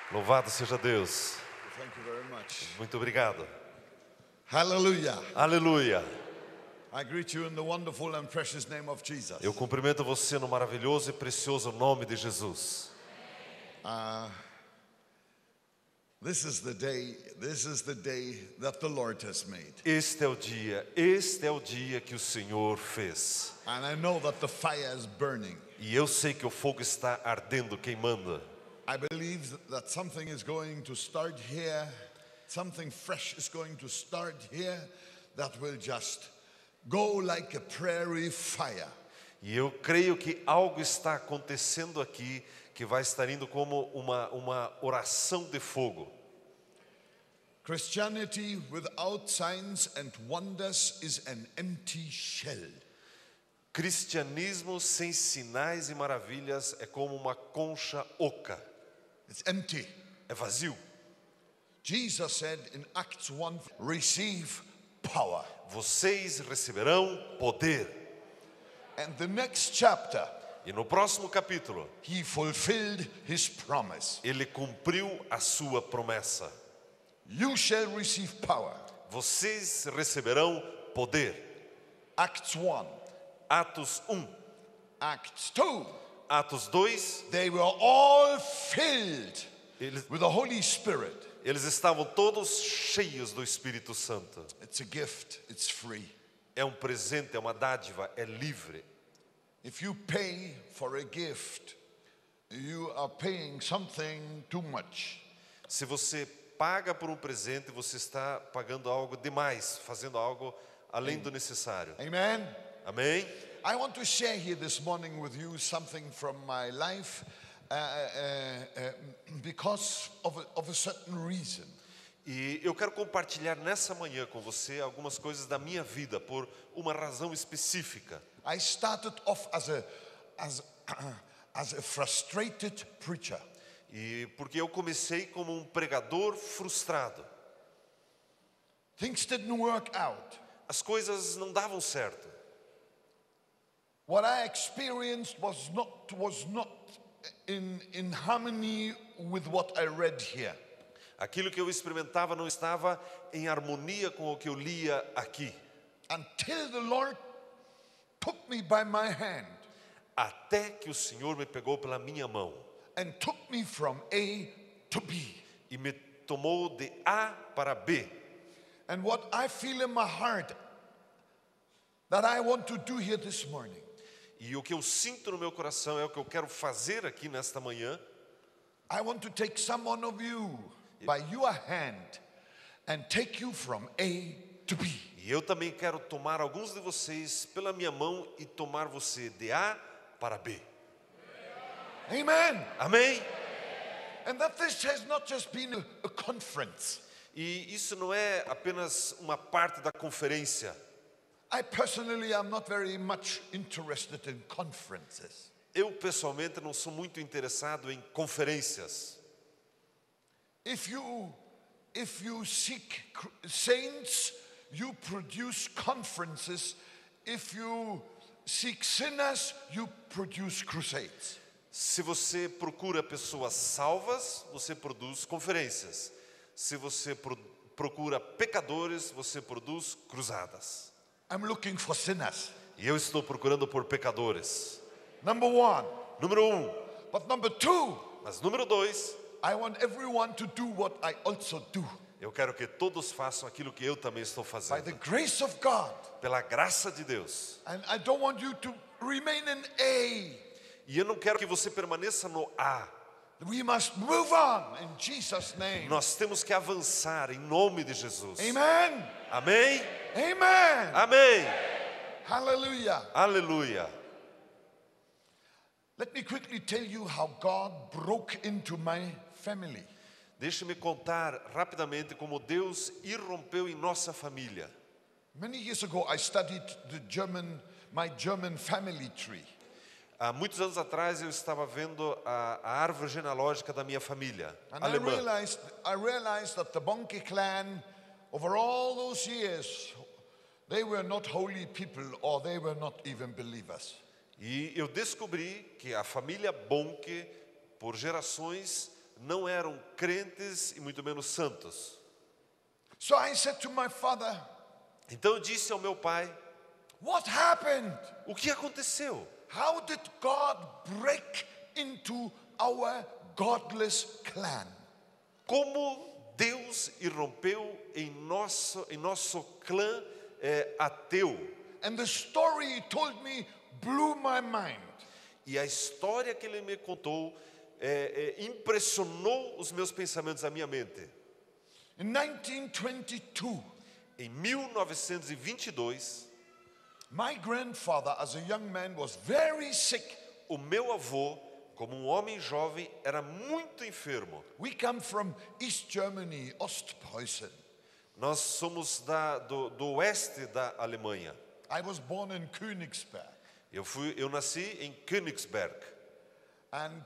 Louvado seja Deus. Thank you very much. Muito obrigado. Hallelujah. Aleluia. I greet you in the wonderful and precious name of Jesus. Eu cumprimento você no maravilhoso e precioso nome de Jesus. This is the day that the Lord has made. Este é o dia que o Senhor fez. And I know that the fire is burning. E eu sei que o fogo está ardendo, queimando. I believe that something is going to start here. Something fresh is going to start here that will just go like a prairie fire. E eu creio que algo está acontecendo aqui que vai estar indo como uma oração de fogo. Christianity without signs and wonders is an empty shell. Cristianismo sem sinais e maravilhas é como uma concha oca. It's empty. É vazio. Jesus said in Acts 1, receive power. Vocês receberão poder. And the next chapter, E no próximo capítulo, he fulfilled his promise. ele cumpriu a sua promessa. You shall receive power. Vocês receberão poder. Acts 1. Atos 1. Acts 2. Atos 2. They were all filled Eles, with the Holy Spirit. eles estavam todos cheios do Espírito Santo. It's a gift. It's free. É um presente, é uma dádiva, é livre. If you pay for a gift, you are paying something too much. Se você paga por um presente, você está pagando algo demais, fazendo algo além do necessário. Amen. Amém? I want to share here this morning with you something from my life because of a certain reason. E eu quero compartilhar nessa manhã com você algumas coisas da minha vida por uma razão específica. I started off as a frustrated preacher. E porque eu comecei como um pregador frustrado. Things didn't work out. As coisas não davam certo. What I experienced was not in harmony with what I read here. Aquilo que eu experimentava não estava em harmonia com o que eu lia aqui. Until the Lord took me by my hand Até que o Senhor me pegou pela minha mão and took me from A to B. e me tomou de A para B. And what I feel in my heart that I want to do here this morning. E o que eu sinto no meu coração é o que eu quero fazer aqui nesta manhã. I want to take some one of you by your hand and take you from A to B. E eu também quero tomar alguns de vocês pela minha mão e tomar você de A para B. Amen. Amém? And that this has not just been a conference. E isso não é apenas uma parte da conferência. I personally am not very much interested in conferences. Eu pessoalmente não sou muito interessado em conferências. If you seek saints, you produce conferences. If you seek sinners, you produce crusades. Se você procura pessoas salvas, você produz conferências. Se você procura pecadores, você produz cruzadas. I'm looking for sinners. E eu estou procurando por pecadores. Number one. Número 1. But number two, Mas número 2, I want everyone to do what I also do. eu quero que todos façam aquilo que eu também estou By fazendo. the grace of God. Pela graça de Deus. And I don't want you to remain in A. E eu não quero que você permaneça no A. We must move on in Jesus' name. Nós temos que avançar em nome de Jesus. Amen. Amém? Amen. Amém. Hallelujah. Aleluia. Let me quickly tell you how God broke into my family. Deixe-me contar rapidamente como Deus irrompeu em nossa família. Many years ago, I studied my German family tree. Há muitos anos atrás eu estava vendo a árvore genealógica da minha família And I alemã. realized that the Bonke clan, over all those years, they were not holy people or they were not even E eu descobri que a família Bonke, por gerações, não eram crentes e muito menos santos. So I said to my father, Então eu disse ao meu pai, what happened? o que aconteceu? How did God break into our godless clan? Como Deus irrompeu em nosso clã ateu? And the story he told me blew my mind. E a história que ele me contou impressionou os meus pensamentos, a minha mente. In 1922, Em 1922, my grandfather, as a young man, was very sick. o meu avô, como um homem jovem, era muito enfermo. We come from East Germany, Ostpreußen. Nós somos do oeste da Alemanha. I was born in Königsberg. Eu nasci em Königsberg. And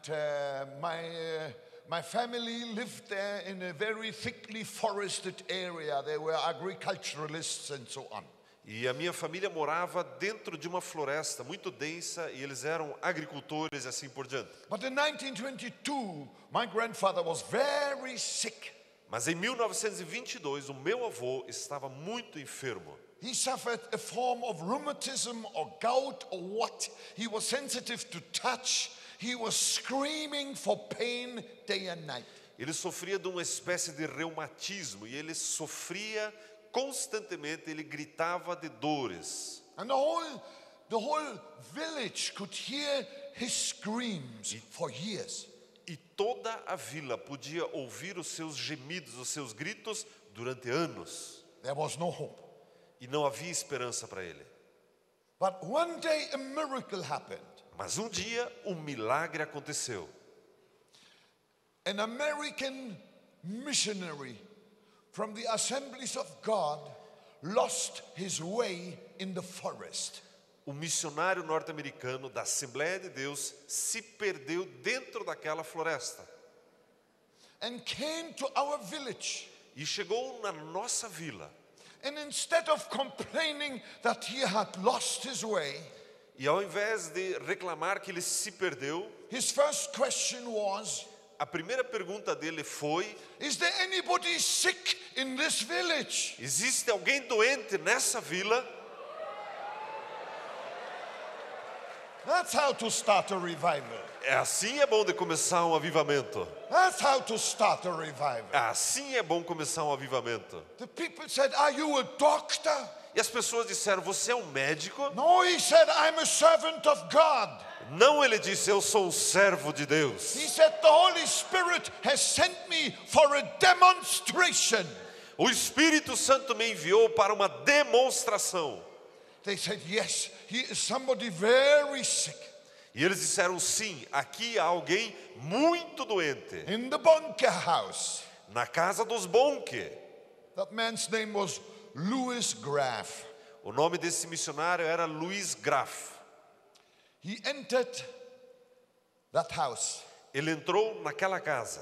my family lived there in a very thickly forested area. They were agriculturalists and so on. E a minha família morava dentro de uma floresta muito densa e eles eram agricultores e assim por diante. But in 1922, my grandfather was very sick. Mas em 1922, o meu avô estava muito enfermo. He suffered a form of rheumatism or gout or what. He was sensitive to touch. He was screaming for pain day and night. Ele sofria de uma espécie de reumatismo e ele sofria constantemente, ele gritava de dores. And the whole village could hear his screams for years. E toda a vila podia ouvir os seus gemidos, os seus gritos durante anos. There was no hope. E não havia esperança para ele. But one day a miracle happened. Mas um dia um milagre aconteceu. An American missionary from the Assemblies of God lost his way in the forest. O missionário norte-americano da Assembleia de Deus se perdeu dentro daquela floresta. And came to our village. E chegou na nossa vila. And instead of complaining that he had lost his way, E ao invés de reclamar que ele se perdeu, his first question was, a primeira pergunta dele foi: is there anybody sick in this village? existe alguém doente nessa vila? That's how to start a revival. Assim é bom de começar um avivamento. That's how to start a revival. Assim é bom começar um avivamento. The people said, are you a doctor? E as pessoas disseram: você é um médico? No, he said, I'm a servant of God. Não, ele disse: eu sou um servo de Deus. He said, the Holy Spirit has sent me for a demonstration. O Espírito Santo me enviou para uma demonstração. They said, yes, he is somebody very sick. E eles disseram: sim, aqui há alguém muito doente. In the bunker house. Na casa dos Bonke. That man's name was Louis Graff. O nome desse missionário era Louis Graff. He entered that house. Ele entrou naquela casa.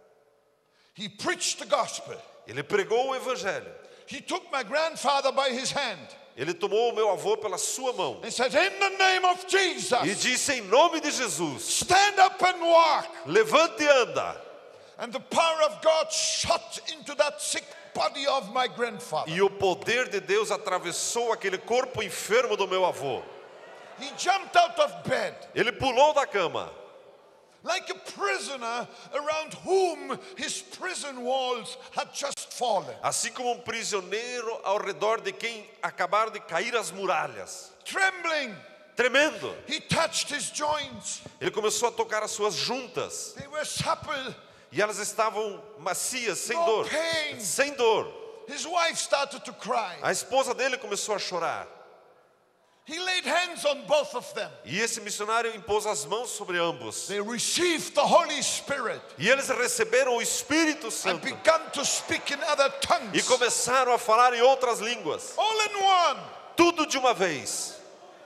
He preached the gospel. Ele pregou o evangelho. He took my grandfather by his hand. Ele tomou o meu avô pela sua mão and said, in the name of Jesus, e disse: em nome de Jesus, stand up and walk. levante e anda. And the power of God shot into that sick body of my grandfather. E o poder de Deus atravessou aquele corpo enfermo do meu avô. He jumped out of bed Ele pulou da cama, like a prisoner around whom his prison walls had just fallen. assim como um prisioneiro ao redor de quem acabaram de cair as muralhas. Trembling, Tremendo. he touched his joints. Ele começou a tocar as suas juntas. They were supple. E elas estavam macias, sem No dor. pain. Sem dor. His wife started to cry. A esposa dele começou a chorar. He laid hands on both of them. E esse missionário impôs as mãos sobre ambos. They received the Holy Spirit E eles receberam o Espírito and Santo. began to speak in other E tongues. começaram a falar em outras línguas. All in one. Tudo de uma vez.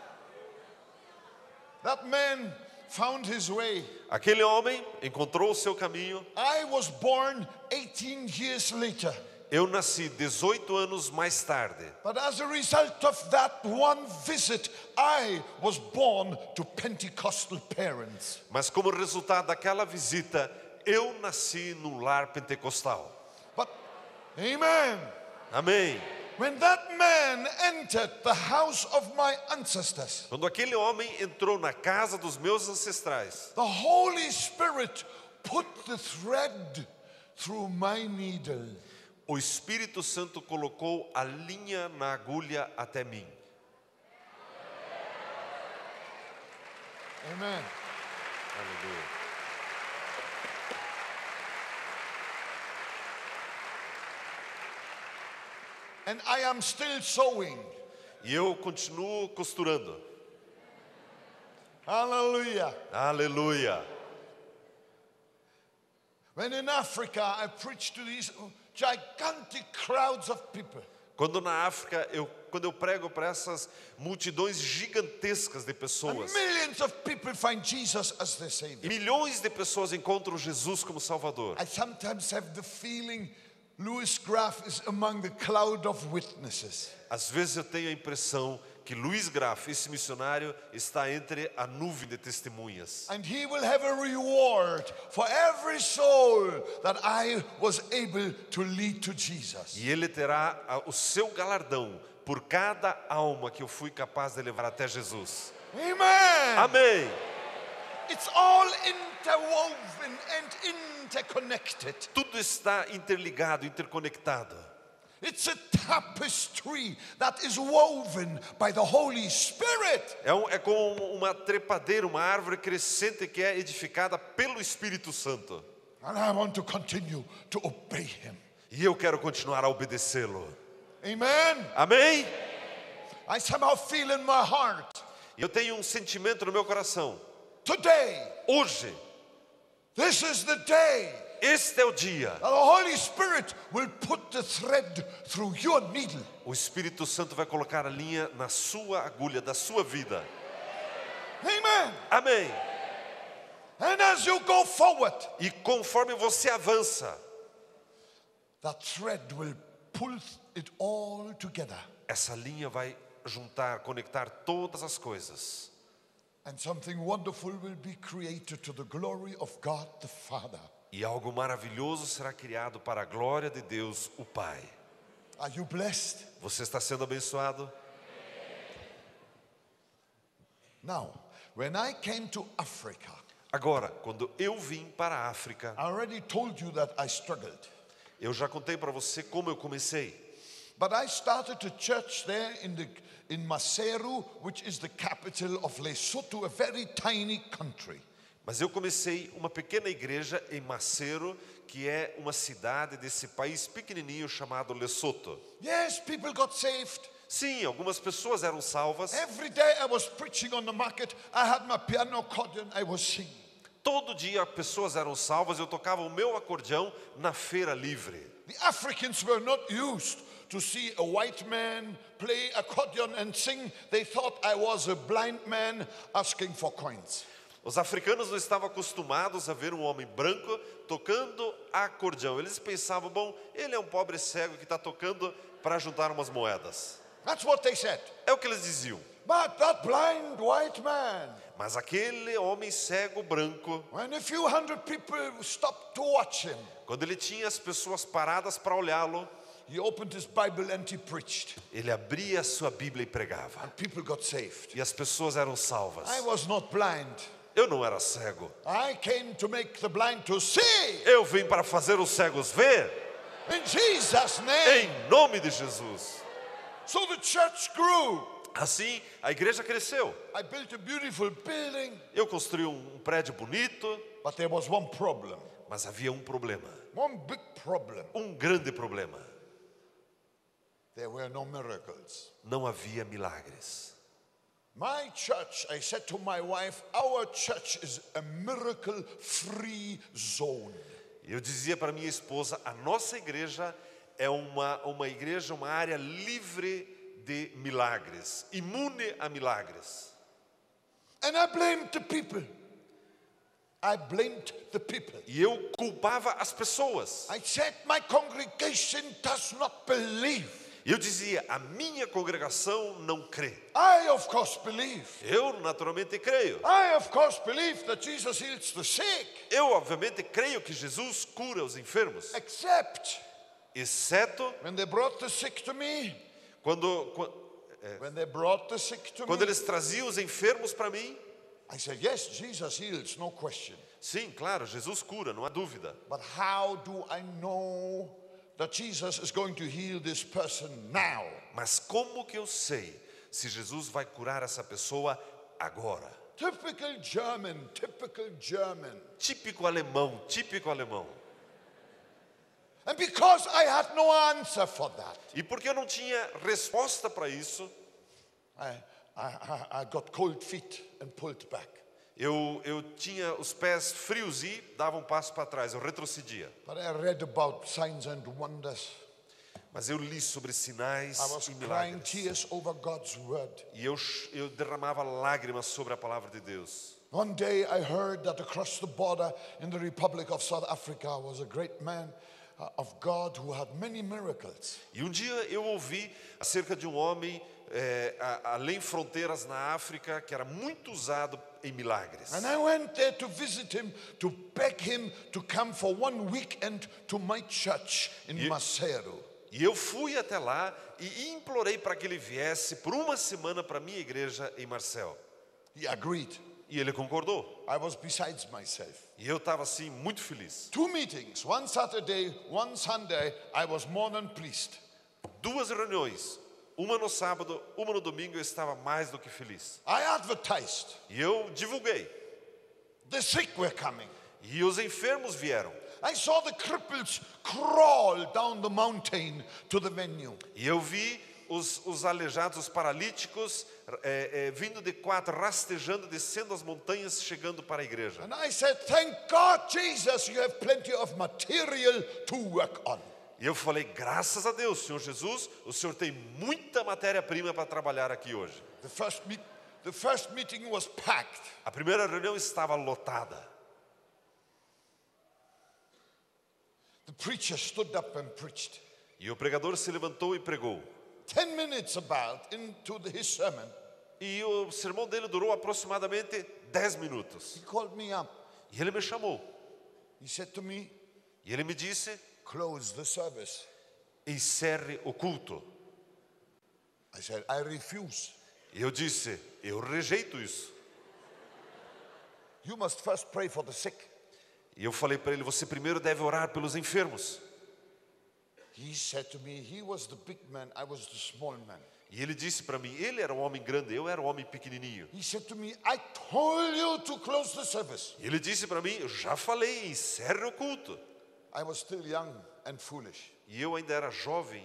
That man found his way. Aquele homem encontrou o seu caminho. I was born 18 years later. Eu nasci 18 anos mais tarde. But as a result of that one visit, I was born to Pentecostal parents. Mas como resultado daquela visita, eu nasci num lar pentecostal. But, amen. Amém. When that man entered the house of my ancestors, Quando aquele homem entrou na casa dos meus ancestrais, the Holy Spirit put the thread through my needle. o Espírito Santo colocou a linha na agulha até mim. Amen. Aleluia. And I am still sewing. E eu continuo costurando. Hallelujah. Aleluia. When in Africa I preach to these gigantic crowds of people, Quando na África, quando eu prego para essas multidões gigantescas de and pessoas, millions of people find Jesus as their Savior, milhões de pessoas encontram Jesus como Salvador. I sometimes have the feeling Louis Graff is among the cloud of witnesses. Às vezes eu tenho a impressão que Luiz Graff, esse missionário, está entre a nuvem de testemunhas. And he will have a reward for every soul that I was able to lead to Jesus. E ele terá o seu galardão por cada alma que eu fui capaz de levar até Jesus. Amen. Amém. It's all interwoven and interconnected. Tudo está interligado, interconectado. It's a tapestry that is woven by the Holy Spirit. É como uma trepadeira, uma árvore crescente que é edificada pelo Espírito Santo. And I want to continue to obey him. E eu quero continuar a obedecê-lo. Amen. Amém? I somehow feel in my heart Eu tenho um sentimento no meu coração. today, Hoje, this is the day este é o dia. that the Holy Spirit will put the thread through your needle. O Espírito Santo vai colocar a linha na sua agulha da sua vida. Amen. Amém. And as you go forward, E conforme você avança, that thread will pull it all together. essa linha vai juntar, conectar todas as coisas. And something wonderful will be created to the glory of God the Father. E algo maravilhoso será criado para a glória de Deus, o Pai. Are you blessed? Você está sendo abençoado? Now, when I came to Africa, Agora, quando eu vim para a África, I already told you that I struggled. eu já contei para você como eu comecei. But I started a church there in Maseru, which is the capital of Lesotho, a very tiny country. Mas eu comecei uma pequena igreja em Maseru, que é uma cidade desse país pequenininho chamado Lesotho. Yes, people got saved. Sim, algumas pessoas eram salvas. Every day I was preaching on the market. I had my piano accordion, I was singing. Todo dia pessoas eram salvas, eu tocava o meu acordeão na feira livre. The Africans were not used to see a white man play accordion and sing. They thought I was a blind man asking for coins. Os africanos não estavam acostumados a ver um homem branco tocando acordeão. Eles pensavam, bom, ele é um pobre cego que está tocando para juntar umas moedas. That's what they said. É o que eles diziam. But that blind white man, Mas aquele homem cego branco, when a few hundred people stopped to watch him, quando ele tinha as pessoas paradas para olhá-lo, he opened his Bible and he preached. ele abria a sua Bíblia e pregava. And people got saved. E as pessoas eram salvas. I was not blind. Eu não era cego. I came to make the blind to see. Eu vim para fazer os cegos ver. In Jesus' name. Em nome de Jesus. So the church grew. Assim, a igreja cresceu. I built a beautiful building. Eu construí um prédio bonito, But there was one problem. mas havia um problema. One big problem. Um grande problema. There were no miracles. Não havia milagres. My church, I said to my wife, our church is a miracle-free zone. Eu dizia para minha esposa, a nossa igreja é uma igreja, uma área livre de milagres, imune a milagres. And I blamed the people. I blamed the people. E eu culpava as pessoas. I said, my congregation does not believe. E eu dizia, a minha congregação não crê. I, of course, believe. Eu naturalmente creio. I, of course, believe that Jesus heals the sick. Eu obviamente creio que Jesus cura os enfermos. Except Exceto when they brought the sick to me. quando When they brought the sick to quando me, eles traziam os enfermos para mim. I said, yes, Jesus heals, no question. Sim, claro, Jesus cura, não há dúvida. But how do I know that Jesus is going to heal this person now? Mas como que eu sei se Jesus vai curar essa pessoa agora? Typical German, typical German. Típico alemão, típico alemão. And because I had no answer for that, E porque eu não tinha resposta para isso, I got cold feet and pulled back. eu tinha os pés frios e dava um passo para trás, eu retrocedia. But I read about signs and wonders. Mas eu li sobre sinais I was e crying milagres. tears over God's word. E eu derramava lágrimas sobre a palavra de Deus. One day I heard that across the border in the Republic of South Africa was a great man of God who had many miracles. E um dia eu ouvi acerca de um homem além fronteiras na África que era muito usado em milagres. And I went there to visit him, to beg him to come for one weekend to my church in Maseru. E eu fui até lá e implorei para que ele viesse por uma semana para a minha igreja em Marcel. He agreed. E ele concordou. I was besides myself. E eu estava assim muito feliz. 2 meetings, one Saturday, one Sunday. I was more than pleased. 2 reuniões, uma no sábado, uma no domingo, eu estava mais do que feliz. I advertised. E eu divulguei. The sick were coming. E os enfermos vieram. I saw the cripples crawl down the mountain to the venue. E eu vi os aleijados, os paralíticos, vindo de 4, rastejando, descendo as montanhas, chegando para a igreja. And I said, thank God, Jesus, you have plenty of material to work on. E eu falei, graças a Deus, Senhor Jesus, o Senhor tem muita matéria-prima para trabalhar aqui hoje. The first meeting was packed. A primeira reunião estava lotada. The preacher stood up and preached. E o pregador se levantou e pregou. 10 minutes about into his sermon, E o sermão dele durou aproximadamente 10 minutos. he called me up. E ele me chamou. He said to me, E ele me disse, close the service. encerre o culto. I said, I refuse. E eu disse, eu rejeito isso. You must first pray for the sick. E eu falei para ele, você primeiro deve orar pelos enfermos. He said to me, he was the big man, I was the small man. E ele disse para mim, ele era o homem grande, eu era o homem pequenininho. He said to me, I told you to close the service. E ele disse para mim, eu já falei, encerre o culto. I was still young and foolish. E eu ainda era jovem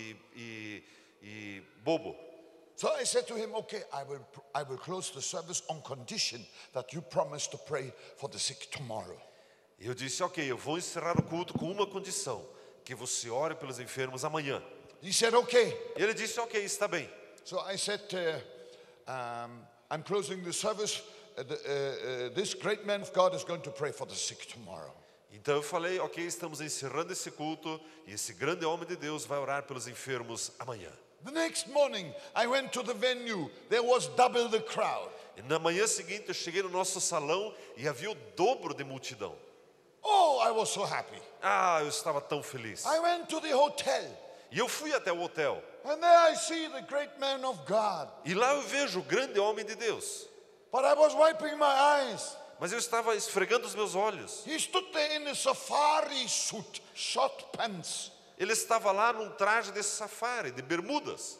e bobo. So I said to him, okay, I will close the service on condition that you promise to pray for the sick tomorrow. E eu disse, ok, eu vou encerrar o culto com uma condição, que você ore pelos enfermos amanhã. He said, okay. E ele disse, ok, está bem. So I said, I'm closing the service. This great man of God is going to pray for the sick tomorrow. Então eu falei, ok, estamos encerrando esse culto e esse grande homem de Deus vai orar pelos enfermos amanhã. The next morning, I went to the venue. There was double the crowd. E na manhã seguinte eu cheguei no nosso salão e havia o dobro de multidão. Oh, I was so happy. Ah, eu estava tão feliz. I went to the hotel. E eu fui até o hotel. And there I see the great man of God. E lá eu vejo o grande homem de Deus. But I was wiping my eyes. Mas eu estava esfregando os meus olhos. He stood there in a safari suit, short pants. Ele estava lá num traje de safari, de bermudas.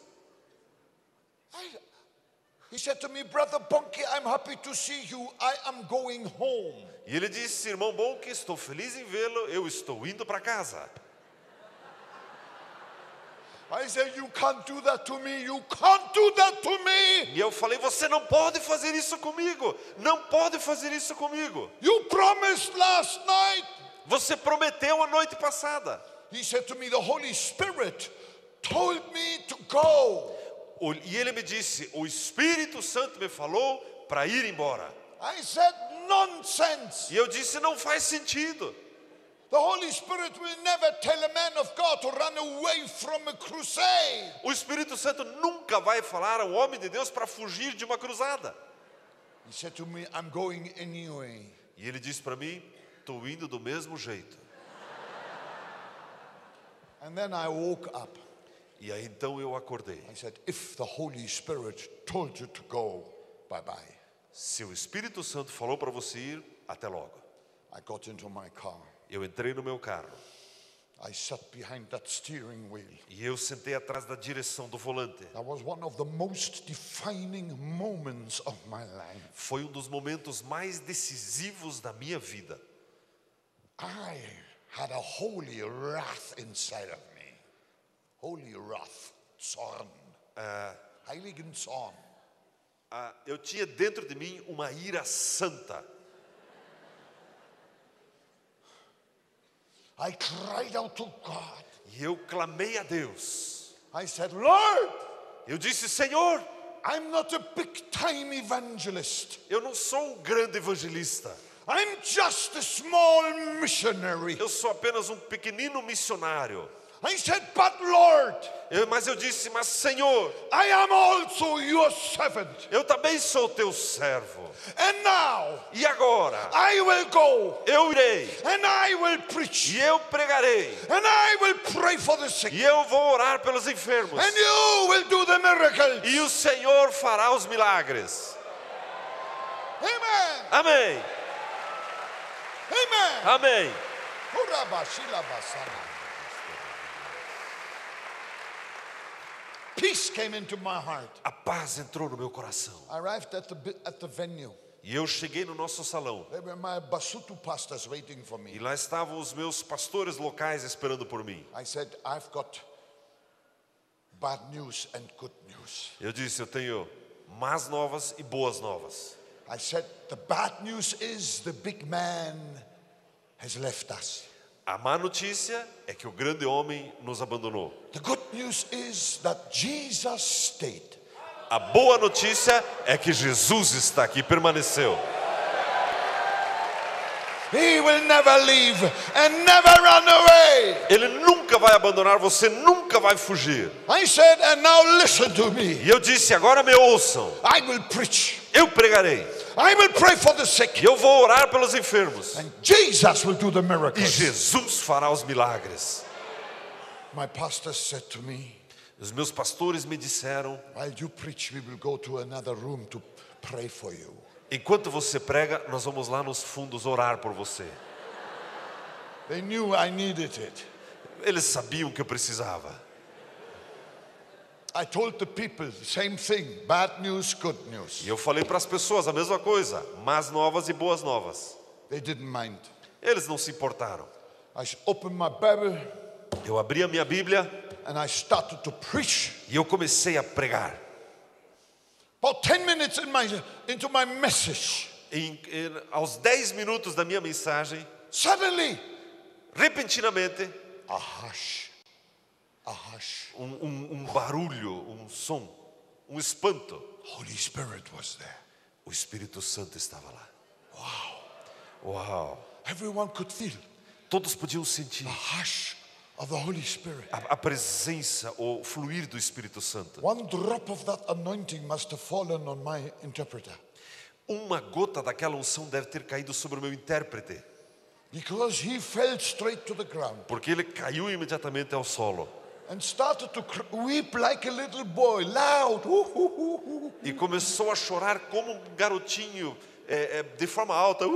He said to me, Brother Bonke, I'm happy to see you. I am going home. E ele disse, irmão Bonke, estou feliz em vê-lo, eu estou indo para casa. I said, you can't do that to me. You can't do that to me. E eu falei, você não pode fazer isso comigo. Não pode fazer isso comigo. You promised last night. Você prometeu a noite passada. He said to me, the Holy Spirit told me to go. E ele me disse, o Espírito Santo me falou para ir embora. I said, nonsense. E eu disse, não faz sentido. The Holy Spirit will never tell a man of God to run away from a crusade. O Espírito Santo nunca vai falar ao homem de Deus para fugir de uma cruzada. He said to me, I'm going anyway. E ele disse para mim, estou indo do mesmo jeito. And then I woke up. E aí então eu acordei. I said, if the Holy Spirit told you to go, bye-bye. Se o Espírito Santo falou para você ir, até logo. I got into my car. Eu entrei no meu carro. I sat behind that steering wheel. E eu sentei atrás da direção do volante. That was one of the most defining moments of my life. Foi um dos momentos mais decisivos da minha vida. I had a holy wrath inside of me. Holy wrath, Zorn. Heiligen Zorn. Eu tinha dentro de mim uma ira santa. I cried out to God. E eu clamei a Deus. I said, Lord, Eu disse, Senhor, I'm not a big-time evangelist. eu não sou um grande evangelista. I'm just a small missionary. Eu sou apenas um pequenino missionário. I said, but Lord, Mas eu disse, mas Senhor, I am also your servant. eu também sou teu servo. And now, E agora, I will go, eu irei, and I will preach, e eu pregarei, and I will pray for the sick, e eu vou orar pelos enfermos. and you will do the miracles. E o Senhor fará os milagres. Amen. Amém. Amen. Amém. Peace came into my heart. A paz entrou no meu coração. I arrived at the venue. E eu cheguei no nosso salão. There were my Basutu pastors waiting for E me. lá estavam os meus pastores locais esperando por mim. I said, I've got bad news and good news. Eu disse, eu tenho más novas e boas novas. I said, the bad news is the big man has left us. A má notícia é que o grande homem nos abandonou. The good news is that Jesus stayed. A boa notícia é que Jesus está aqui, permaneceu. He will never leave and never run away. Ele nunca vai abandonar você, nunca vai fugir. I said, and now listen to me. E eu disse, agora me ouçam. I will preach. Eu pregarei. I will pray for the sick. E eu vou orar pelos enfermos. And Jesus will do the E miracles. Jesus fará os milagres. My pastor said to me, Os meus pastores me disseram, while you preach, we will go to another room to pray for you. enquanto você prega, nós vamos lá nos fundos orar por você. They knew I needed it. Eles sabiam que eu precisava. I told the people the same thing, bad news, good news. E eu falei para as pessoas a mesma coisa, más novas e boas novas. They didn't mind. Eles não se importaram. I opened my Bible Eu abri a minha Bíblia and I started to preach. e eu comecei a pregar. About 10 minutes into my message, Aos 10 minutos da minha mensagem, suddenly, repentinamente, a hush, um barulho, um som, um espanto. Holy Spirit was there. O Espírito Santo estava lá. Uau! Everyone could feel Todos podiam sentir the hush of the Holy Spirit. a presença, o fluir do Espírito Santo. One drop of that anointing must have fallen on my interpreter. Uma gota daquela unção deve ter caído sobre o meu intérprete, Because he fell straight to the ground porque ele caiu imediatamente ao solo and started to weep like a little boy, loud. Woo, woo, woo, woo. e começou a chorar como um garotinho, de forma alta.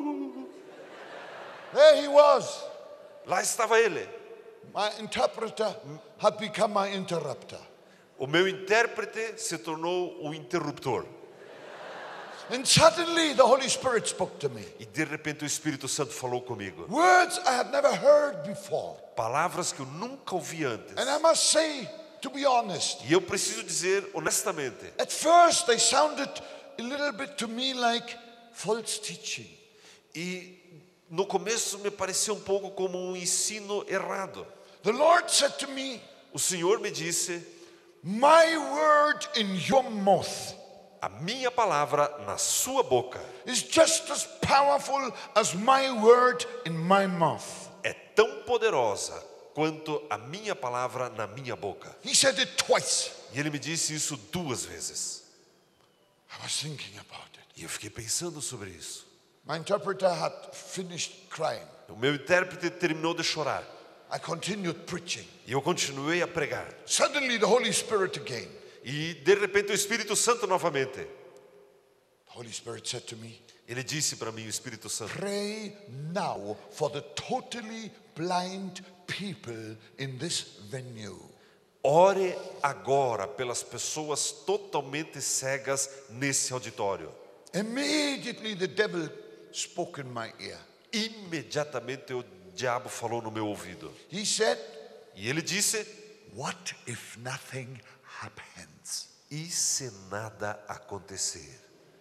There he was. Lá estava ele. My interpreter had become my interrupter. O meu intérprete se tornou o interruptor. And suddenly the Holy Spirit spoke to me. E de repente o Espírito Santo falou comigo. Words I had never heard before. Palavras que eu nunca ouvi antes. And I must say, to be honest, E eu preciso dizer honestamente, at first they sounded a little bit to me like false teaching. e no começo me pareceu um pouco como um ensino errado. The Lord said to me, O Senhor me disse, my word in your mouth a minha palavra na sua boca is just as powerful as my word in my mouth. é tão poderosa quanto a minha palavra na minha boca. He said it twice. E ele me disse isso 2 vezes. I was thinking about it. E eu fiquei pensando sobre isso. My interpreter had finished crying. O meu intérprete terminou de chorar. I continued preaching. E eu continuei a pregar. Suddenly the Holy Spirit again. E de repente o Espírito Santo novamente. The Holy Spirit said to me, Ele disse para mim, o Espírito Santo: pray now for the totally blind people in this venue. ore agora pelas pessoas totalmente cegas nesse auditório. Immediately the devil spoke in my ear. Imediatamente o diabo falou no meu ouvido. He said, E ele disse: what if nothing happens? e se nada acontecer?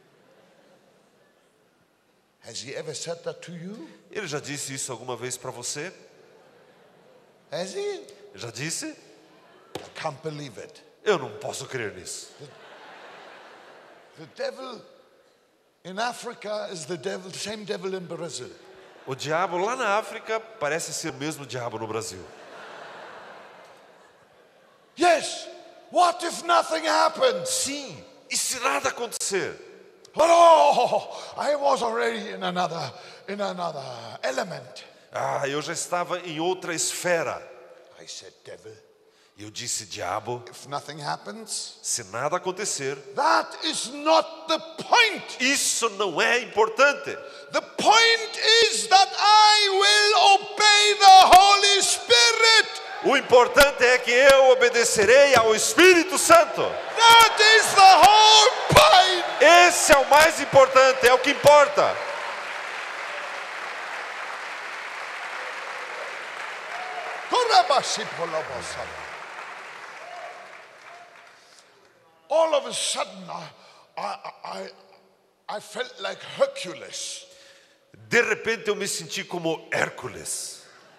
Has he ever said that to you? Ele já disse isso alguma vez para você? Has he? Já disse? I can't believe it. Eu não posso crer nisso. The devil in Africa is the same devil in Brazil. O diabo lá na África parece ser o mesmo diabo no Brasil. Yes. What if nothing happens? Sim, e se nada acontecer? Oh, I was already in another element. Eu já estava em outra esfera. I said, devil, E eu disse: diabo, if nothing happens, se nada acontecer, that is not the point. isso não é importante. The point is that I will obey the Holy Spirit. O importante é que eu obedecerei ao Espírito Santo. That is the whole point. Esse é o mais importante, é o que importa. All of a sudden, I felt like Hercules. De repente eu me senti como Hércules.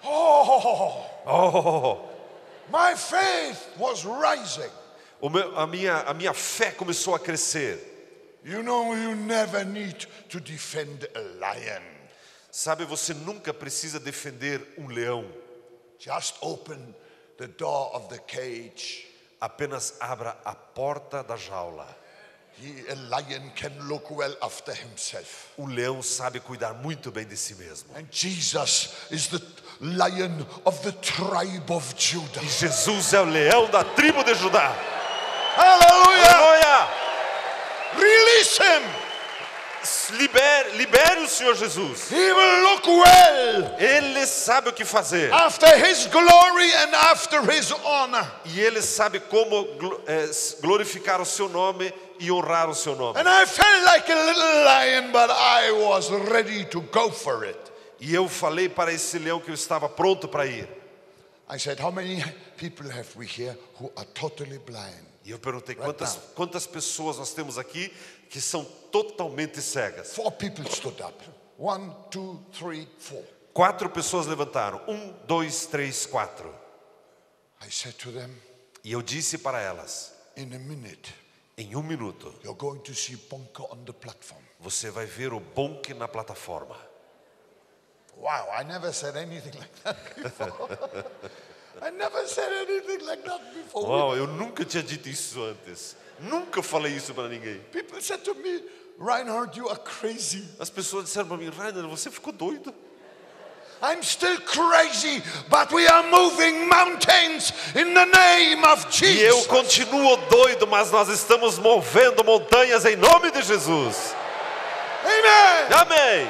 Oh, my faith was rising. A minha fé começou a crescer. You know, you never need to defend a lion. Sabe, você nunca precisa defender um leão. Just open the door of the cage. Apenas abra a porta da jaula. A lion can look well after himself. O leão sabe cuidar muito bem de si mesmo. And Jesus is the lion of the tribe of Judah. E Jesus é o leão da tribo de Judá. Hallelujah! Aleluia! Release him. Libere o Senhor Jesus. He will look well Ele sabe o que fazer. after his glory and after his honor. E Ele sabe como glorificar o seu nome e honrar o seu nome. And I felt like a little lion, but I was ready to go for it. E eu falei para esse leão que eu estava pronto para ir. I said, how many people have we here who are totally blind? E eu perguntei, Right quantas pessoas nós temos aqui que são totalmente cegas? 4 people stood up. 1, 2, 3, 4. 4 pessoas levantaram. 1, 2, 3, 4. I said to them, E eu disse para elas: in a minute, em 1 minuto, you're going to see Bonka on the platform. você vai ver o Bonk na plataforma. Wow, I never said anything like that before. I never said anything like that before. Uau, eu nunca tinha dito isso antes. Nunca falei isso para ninguém. People said to me, Reinhard, you are crazy. As pessoas disseram para mim: Rainer, você ficou doido? I'm still crazy, but we are moving mountains in the name of E eu Jesus. continuo doido, mas nós estamos movendo montanhas em nome de Jesus. Amen. Amém.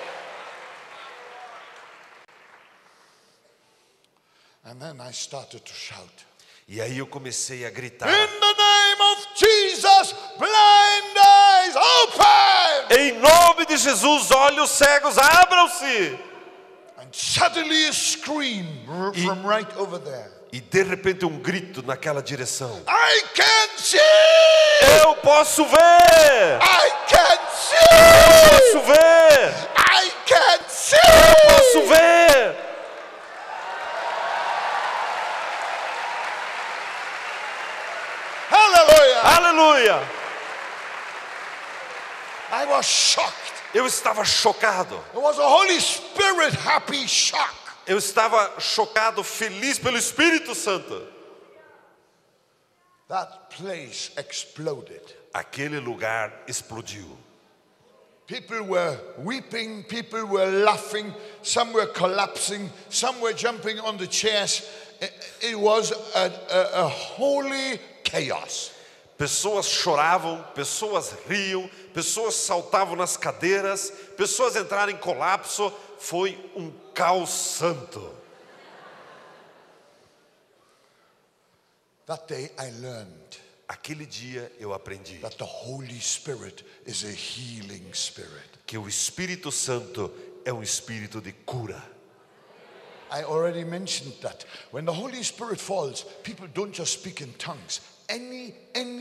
And then I started to shout. E aí eu comecei a gritar: In the name of Jesus, blind eyes open. em nome de Jesus, olhos cegos abram-se. And suddenly a scream from right over there. E de repente grito naquela direção: I can see. eu posso ver! I can see. Posso ver! I can see. Posso ver! Hallelujah. Aleluia! I was shocked. Eu estava chocado. It was a Holy Spirit happy shock. Eu estava chocado, feliz pelo Espírito Santo. That place exploded. Aquele lugar explodiu. People were weeping, people were laughing, some were collapsing, some were jumping on the chairs. It was a holy chaos. Pessoas choravam, pessoas riam, pessoas saltavam nas cadeiras, pessoas entraram em colapso. Foi um caos santo. That day I learned Aquele dia eu aprendi that the Holy Spirit is a healing spirit. que o Espírito Santo é um espírito de cura. I already mentioned that when the Holy Spirit falls, people don't just speak in tongues. Any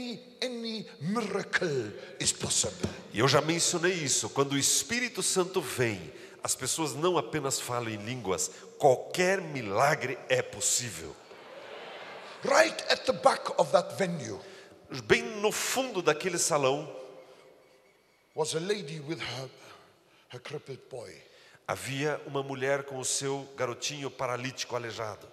miracle is possible. E eu já mencionei isso. Quando o Espírito Santo vem, as pessoas não apenas falam em línguas, qualquer milagre é possível. Right at the back of that venue Bem no fundo daquele salão, was a lady with her crippled boy. havia uma mulher com o seu garotinho paralítico aleijado.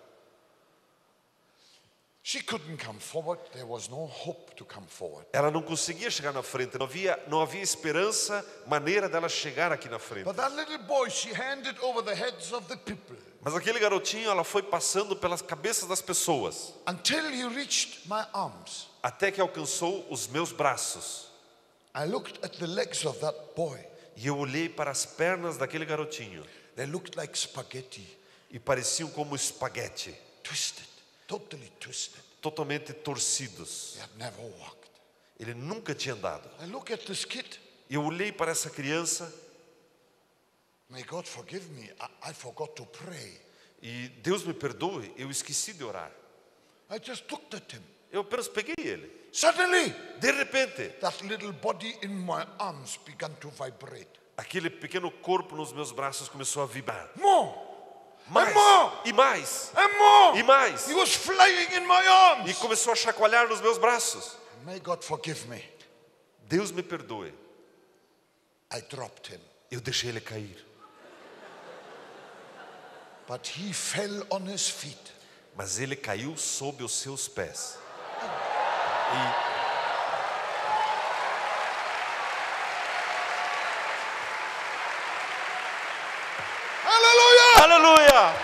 She couldn't come forward. There was no hope to come forward. Ela não conseguia chegar na frente, não havia esperança, maneira dela chegar aqui na frente. But that little boy, she handed over the heads of the people Mas aquele garotinho, ela foi passando pelas cabeças das pessoas, until he reached my arms. até que alcançou os meus braços. I looked at the legs of that boy. E eu olhei para as pernas daquele garotinho, They looked like spaghetti, e pareciam como espaguete, twisted, totally twisted. totalmente torcidos. They had never walked. Ele nunca tinha andado. I look at this kid. E eu olhei para essa criança, May God forgive me. I forgot to pray. e Deus me perdoe, eu esqueci de orar. I just looked at him. Eu apenas peguei ele. Suddenly, De repente, that little body in my arms began to vibrate. aquele pequeno corpo nos meus braços começou a vibrar. More Mais, more. e mais, and more. e mais. He was flying in my arms. E começou a chacoalhar nos meus braços. May God forgive me. Deus me perdoe. I dropped him. Eu deixei ele cair. But he fell on his feet. Mas ele caiu sob os seus pés. Hallelujah! Aleluia!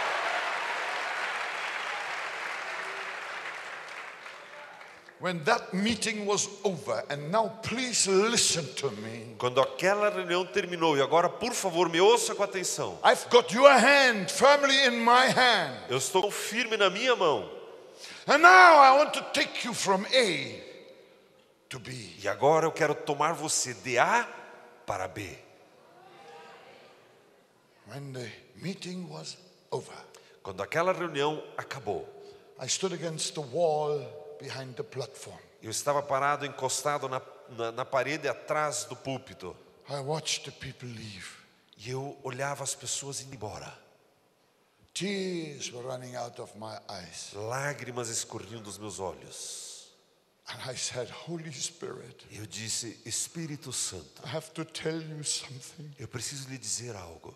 When that meeting was over, and now please listen to me. Quando aquela reunião terminou, e agora por favor me ouça com atenção. I've got your hand firmly in my hand. Eu estou firme na minha mão. And now I want to take you from A to B. E agora eu quero tomar você de A para B. When the meeting was over, Quando aquela reunião acabou, I stood against the wall behind the platform. eu estava parado, encostado na parede atrás do púlpito. I watched the people leave. E eu olhava as pessoas indo embora. Tears were running out of my eyes. Lágrimas escorriam dos meus olhos. And I said, Holy Spirit, Eu disse, Espírito Santo, I have to tell you something. eu preciso lhe dizer algo.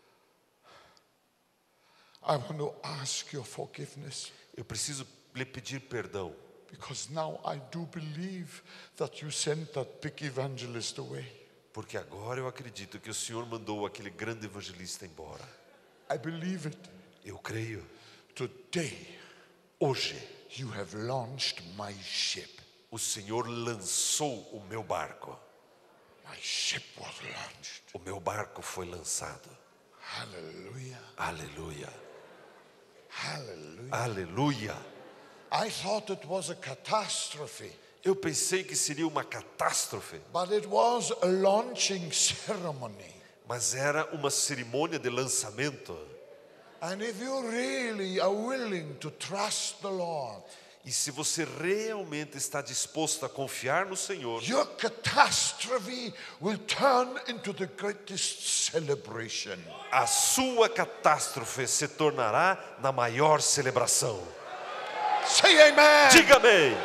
I want to ask your forgiveness. Eu preciso lhe pedir perdão. Because now I do believe that you sent that big evangelist away. Porque agora eu acredito que o Senhor mandou aquele grande evangelista embora. I believe it. Eu creio. Today, Hoje, you have launched my ship. o Senhor lançou o meu barco. My ship was launched. O meu barco foi lançado. Hallelujah. Aleluia. Hallelujah. Aleluia. I thought it was a catastrophe, Eu pensei que seria uma catástrofe, but it was a launching ceremony. mas era uma cerimônia de lançamento. And if you really are willing to trust the Lord, E se você realmente está disposto a confiar no Senhor, your catastrophe will turn into the greatest celebration. a sua catástrofe se tornará na maior celebração. Say amen. Diga amém.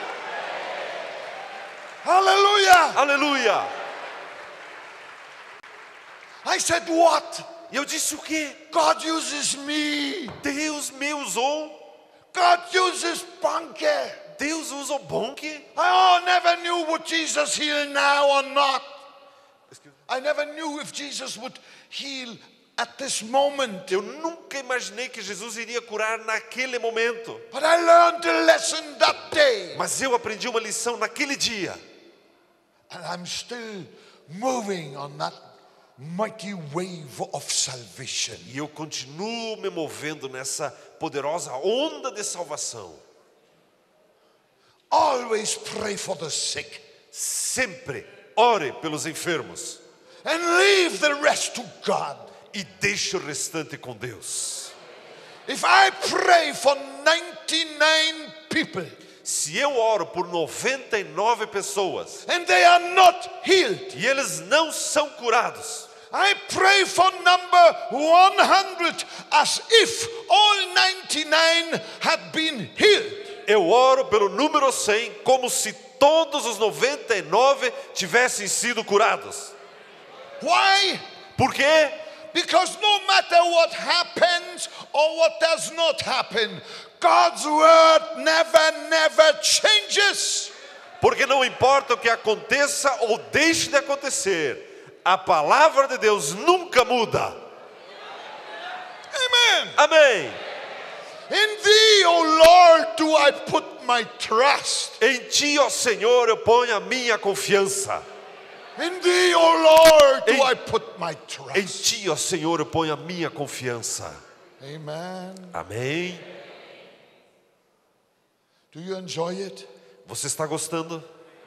Hallelujah. Aleluia. I said, what? E eu disse: o quê? God uses me. Deus me usou. God uses Bonke. Deus usa o Bonke. I never knew would Jesus heal now or not. I never knew if Jesus would heal at this moment. Eu nunca imaginei que Jesus iria curar naquele momento. But I learned a lesson that day. Mas eu aprendi uma lição naquele dia. And I'm still moving on that mighty wave of salvation. E eu continuo me movendo nessa poderosa onda de salvação. Always pray for the sick. Sempre ore pelos enfermos. And leave the rest to God. E deixe o restante com Deus. If I pray for 99 people, Se eu oro por 99 pessoas and they are not healed, e eles não são curados, I pray for number 100 as if all 99 had been healed. eu oro pelo número 100 como se todos os 99 tivessem sido curados. Why? Por quê? Because no matter what happens or what does not happen, God's word never changes. Porque não importa o que aconteça ou deixe de acontecer, a palavra de Deus nunca muda. Amen. Amém. In thee, O Lord, do I put my trust. Em ti, ó Senhor, eu ponho a minha confiança. In thee, O Lord, do Em- I put my Em trust. ti, ó Senhor, eu ponho a minha confiança. Amen. Amém. Do you enjoy it? Você está gostando?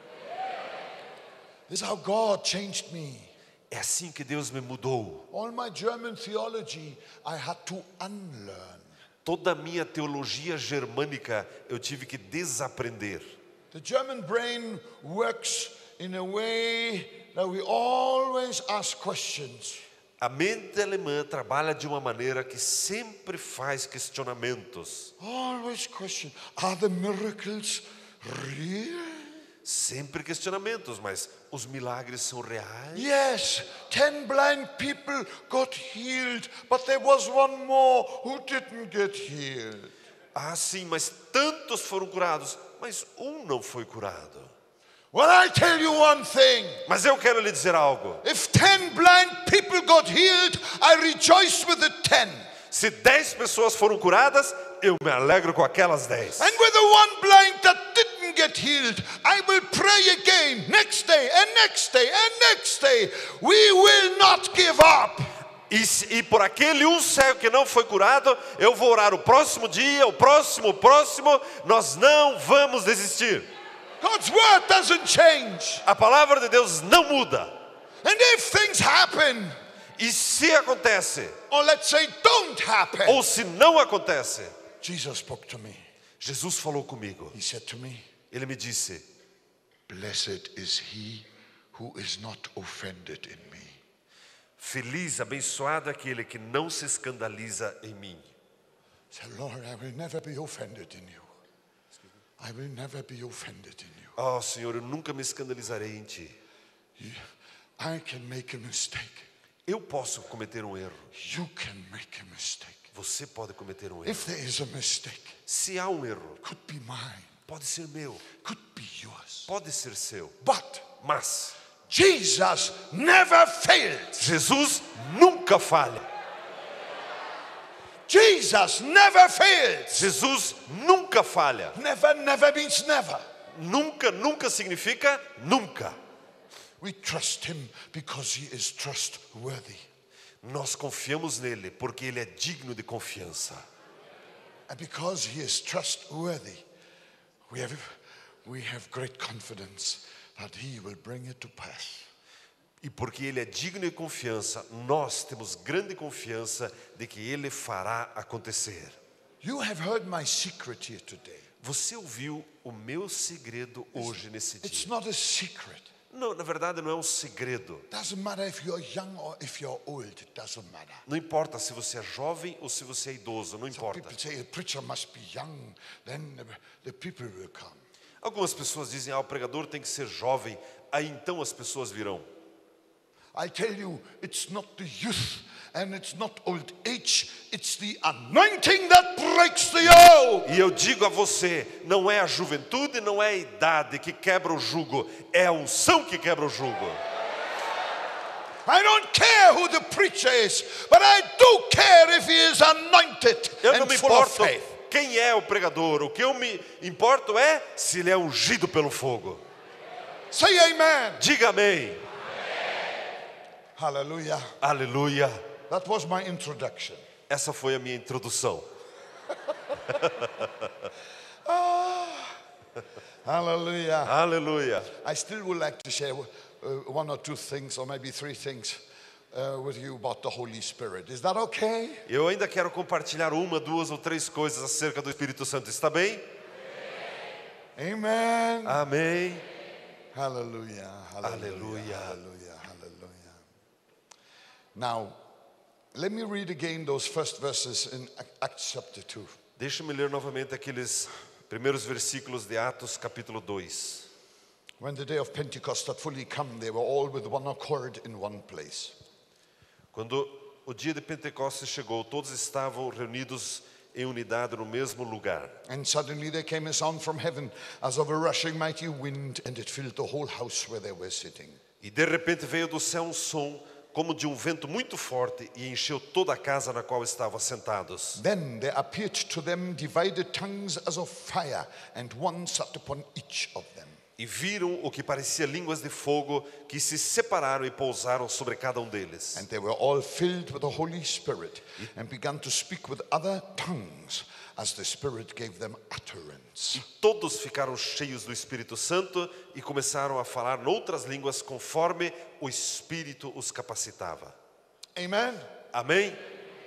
This is how God changed me. É assim que Deus me mudou. All my German theology, I had to unlearn. Toda a minha teologia germânica eu tive que desaprender. The German brain works in a way that we always ask questions. A mente alemã trabalha de uma maneira que sempre faz questionamentos. Always question. Are the miracles real? Sempre questionamentos, mas os milagres são reais? Yes, 10 blind people got healed, but there was one more who didn't get healed. Ah, sim, mas tantos foram curados, mas um não foi curado. Well, I tell you one thing. Mas eu quero lhe dizer algo. If 10 blind people got healed, I rejoice with the 10. Se 10 pessoas foram curadas, eu me alegro com aquelas 10. And with the one blind that didn't get healed, I will pray again next day and next day and next day. We will not give up. E por aquele um cego que não foi curado, eu vou orar o próximo dia, o próximo, nós não vamos desistir. God's word doesn't change. A palavra de Deus não muda. And if things happen, E se acontece, or let's say don't happen, ou se não acontece, Jesus spoke to me. Jesus falou comigo. He said to me, Ele me disse: blessed is he who is not offended in me. feliz, abençoado aquele que não se escandaliza em mim. Say, Lord, I will never be offended in you. I will never be offended in you. Oh, Senhor, eu nunca me escandalizarei em ti. I can make a mistake. Eu posso cometer um erro. You can make a mistake. Você pode cometer um erro. If there is a mistake, Se há um erro, could be mine, pode ser meu, could be yours. pode ser seu. But Mas Jesus never failed. Jesus nunca falha. Jesus never failed. Jesus nunca falha. Never means never. Nunca significa nunca. We trust him because he is trustworthy. Nós confiamos nele porque ele é digno de confiança. And because he is trustworthy, we have great confidence that he will bring it to pass. E porque ele é digno de confiança, nós temos grande confiança de que ele fará acontecer. You have heard my secret here today. Você ouviu o meu segredo hoje nesse It's dia? not a secret. Não, na verdade não é um segredo. Doesn't matter if you're young or if you're old. It doesn't matter. Não importa se você é jovem ou se você é idoso, não importa. People say a preacher must be young, then the people will come. Algumas pessoas dizem, o pregador tem que ser jovem, aí então as pessoas virão. I tell you, it's not the youth and it's not old age, it's the anointing that breaks the yoke. E eu digo a você, não é a juventude, não é a idade que quebra o jugo, é a unção que quebra o jugo. I don't care who the preacher is, but I do care if he is anointed Eu não and me full of importo faith. quem é o pregador, o que eu me importo é se ele é ungido pelo fogo. Say amen. Diga amém. Hallelujah. Aleluia. That was my introduction. Essa foi a minha introdução. Hallelujah. Aleluia. I still would like to share one or two things, or maybe three things with you about the Holy Spirit. Is that okay? Eu ainda quero compartilhar uma, duas ou três coisas acerca do Espírito Santo. Está bem? Amen. Amém. Hallelujah. Hallelujah. Aleluia. Hallelujah. Hallelujah. Now, let me read again those first verses in Acts chapter 2. Deixa-me ler novamente aqueles primeiros versículos de Atos capítulo 2. When the day of Pentecost had fully come, they were all with one accord in one place. Quando o dia de Pentecostes chegou, todos estavam reunidos em unidade no mesmo lugar. And suddenly there came a sound from heaven as of a rushing mighty wind, and it filled the whole house where they were sitting. E de repente veio do céu som como de um vento muito forte e encheu toda a casa na qual estavam sentados. Then there appeared to them divided tongues as of fire, and one sat upon each of them. E viram o que parecia línguas de fogo que se separaram e pousaram sobre cada um deles. And they were all filled with the Holy Spirit and began to speak with other tongues as the Spirit gave them utterance. E todos ficaram cheios do Espírito Santo e começaram a falar noutras línguas conforme o Espírito os capacitava. Amen. Amém?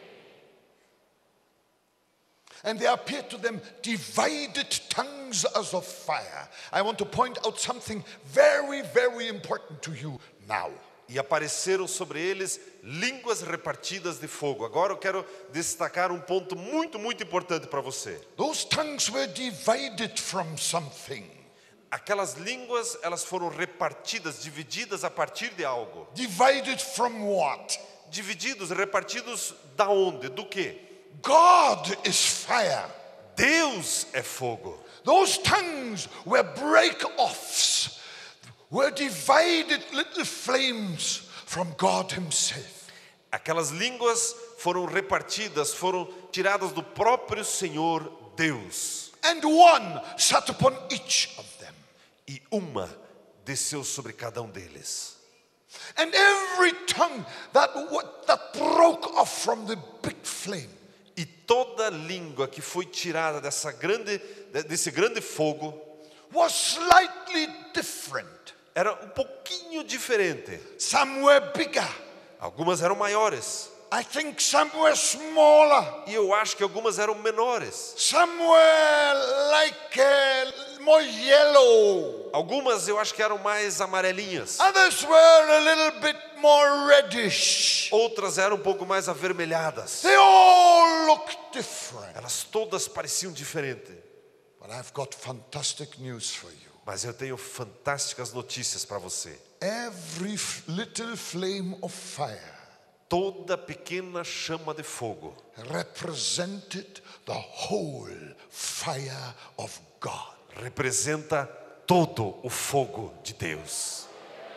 And there appeared to them divided tongues as of fire. I want to point out something very, very important to you now. E apareceram sobre eles línguas repartidas de fogo. Agora eu quero destacar um ponto muito, muito importante para você. Those tongues were divided from something. Aquelas línguas, elas foram repartidas, divididas a partir de algo. Divided from what? Divididos, repartidos da onde? Do quê? God is fire. Deus é fogo. Those tongues were break-offs, were divided little flames from God himself. Aquelas línguas foram repartidas, foram tiradas do próprio Senhor Deus. And one sat upon each of them. E uma desceu sobre cada um deles. And every tongue that broke off from the big flame. E toda língua que foi tirada desse grande fogo was slightly different. era um pouquinho diferente. Some were bigger. Algumas eram maiores. I think some were smaller. E eu acho que algumas eram menores. Some were like more yellow. Algumas eu acho que eram mais amarelinhas. Others were a little bit more reddish. Outras eram um pouco mais avermelhadas. They all looked different. Elas todas pareciam diferentes. But I've got fantastic news for you. Mas eu tenho fantásticas notícias para você. Every little flame of fire Toda pequena chama de fogo represented the whole fire of God. representa todo o fogo de Deus.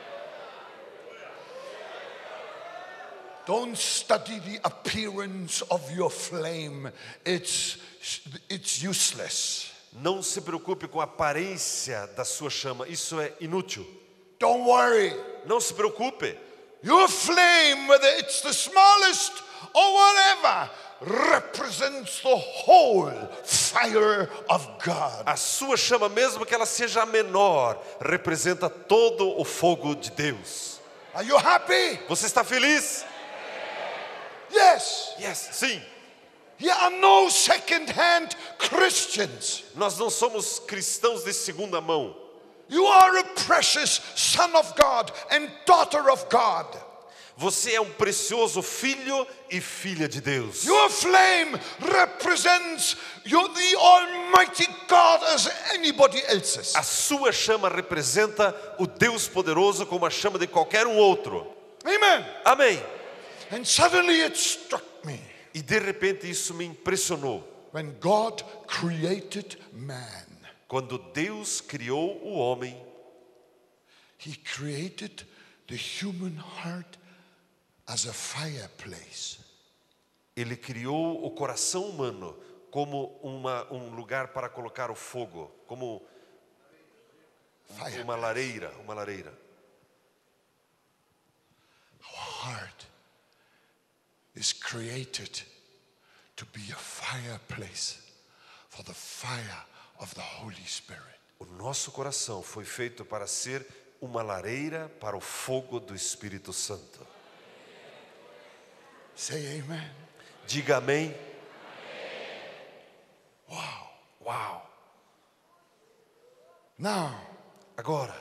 Don't study the appearance of your flame. It's useless. Não se preocupe com a aparência da sua chama, isso é inútil. Don't worry. Não se preocupe. Your flame, whether it's the smallest or whatever, represents the whole fire of God. A sua chama, mesmo que ela seja menor, representa todo o fogo de Deus. Are you happy? Você está feliz? Yes. Yes, sim. You are no second-hand Christians. Nós não somos cristãos de segunda mão. You are a precious son of God and daughter of God. Você é um precioso filho e filha de Deus. Your flame represents the Almighty God as anybody else's. A sua chama representa o Deus poderoso como a chama de qualquer um outro. Amen. Amém. And suddenly it struck me E de repente isso me impressionou. when God created man. Quando Deus criou o homem, He created the human heart as a fireplace. Ele criou o coração humano como um lugar para colocar o fogo, como Fire. uma lareira. Our heart is created to be a fireplace for the fire of the Holy Spirit. O nosso coração foi feito para ser uma lareira para o fogo do Espírito Santo. Say amen. Diga amém. Wow. Uau! Now, Agora,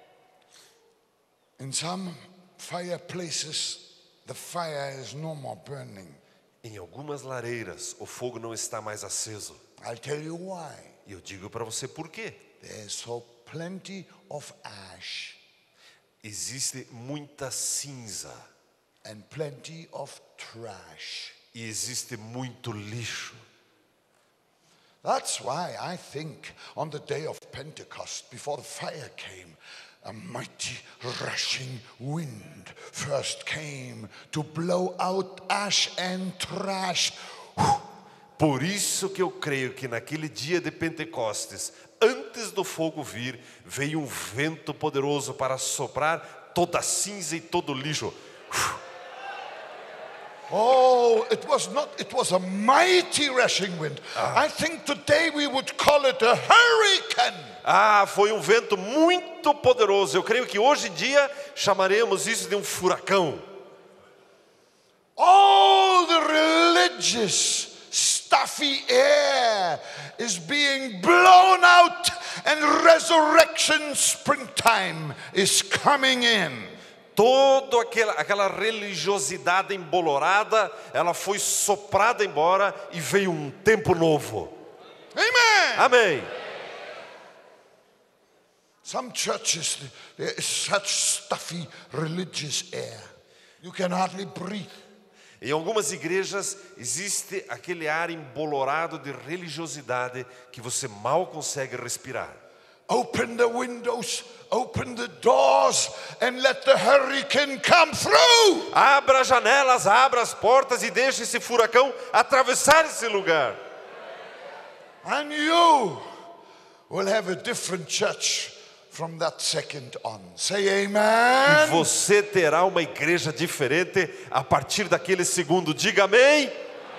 in some fireplaces, the fire is no more burning. em algumas lareiras, o fogo não está mais aceso. I'll tell you why. E eu digo para você por quê. There's so plenty of ash Existe muita cinza and plenty of trash. e existe muito lixo. That's why I think on the day of Pentecost, before the fire came, a mighty rushing wind first came to blow out ash and trash. Por isso que eu creio que naquele dia de Pentecostes, antes do fogo vir, veio um vento poderoso para soprar toda a cinza e todo o lixo. Oh, it was a mighty rushing wind. I think today we would call it a hurricane. Foi um vento muito poderoso. Eu creio que hoje em dia chamaremos isso de um furacão. All the religious stuffy air is being blown out and resurrection springtime is coming in. Toda aquela religiosidade embolorada, ela foi soprada embora e veio um tempo novo. Amen. Amém. Some churches, there is such stuffy religious air. You can hardly breathe. Em algumas igrejas existe aquele ar embolorado de religiosidade que você mal consegue respirar. Open the windows, open the doors, and let the hurricane come through. Abra as janelas, abra as portas e deixe esse furacão atravessar esse lugar. And you will have a different church from that second on. Say E amen. você terá uma igreja diferente a partir daquele segundo. Diga amém.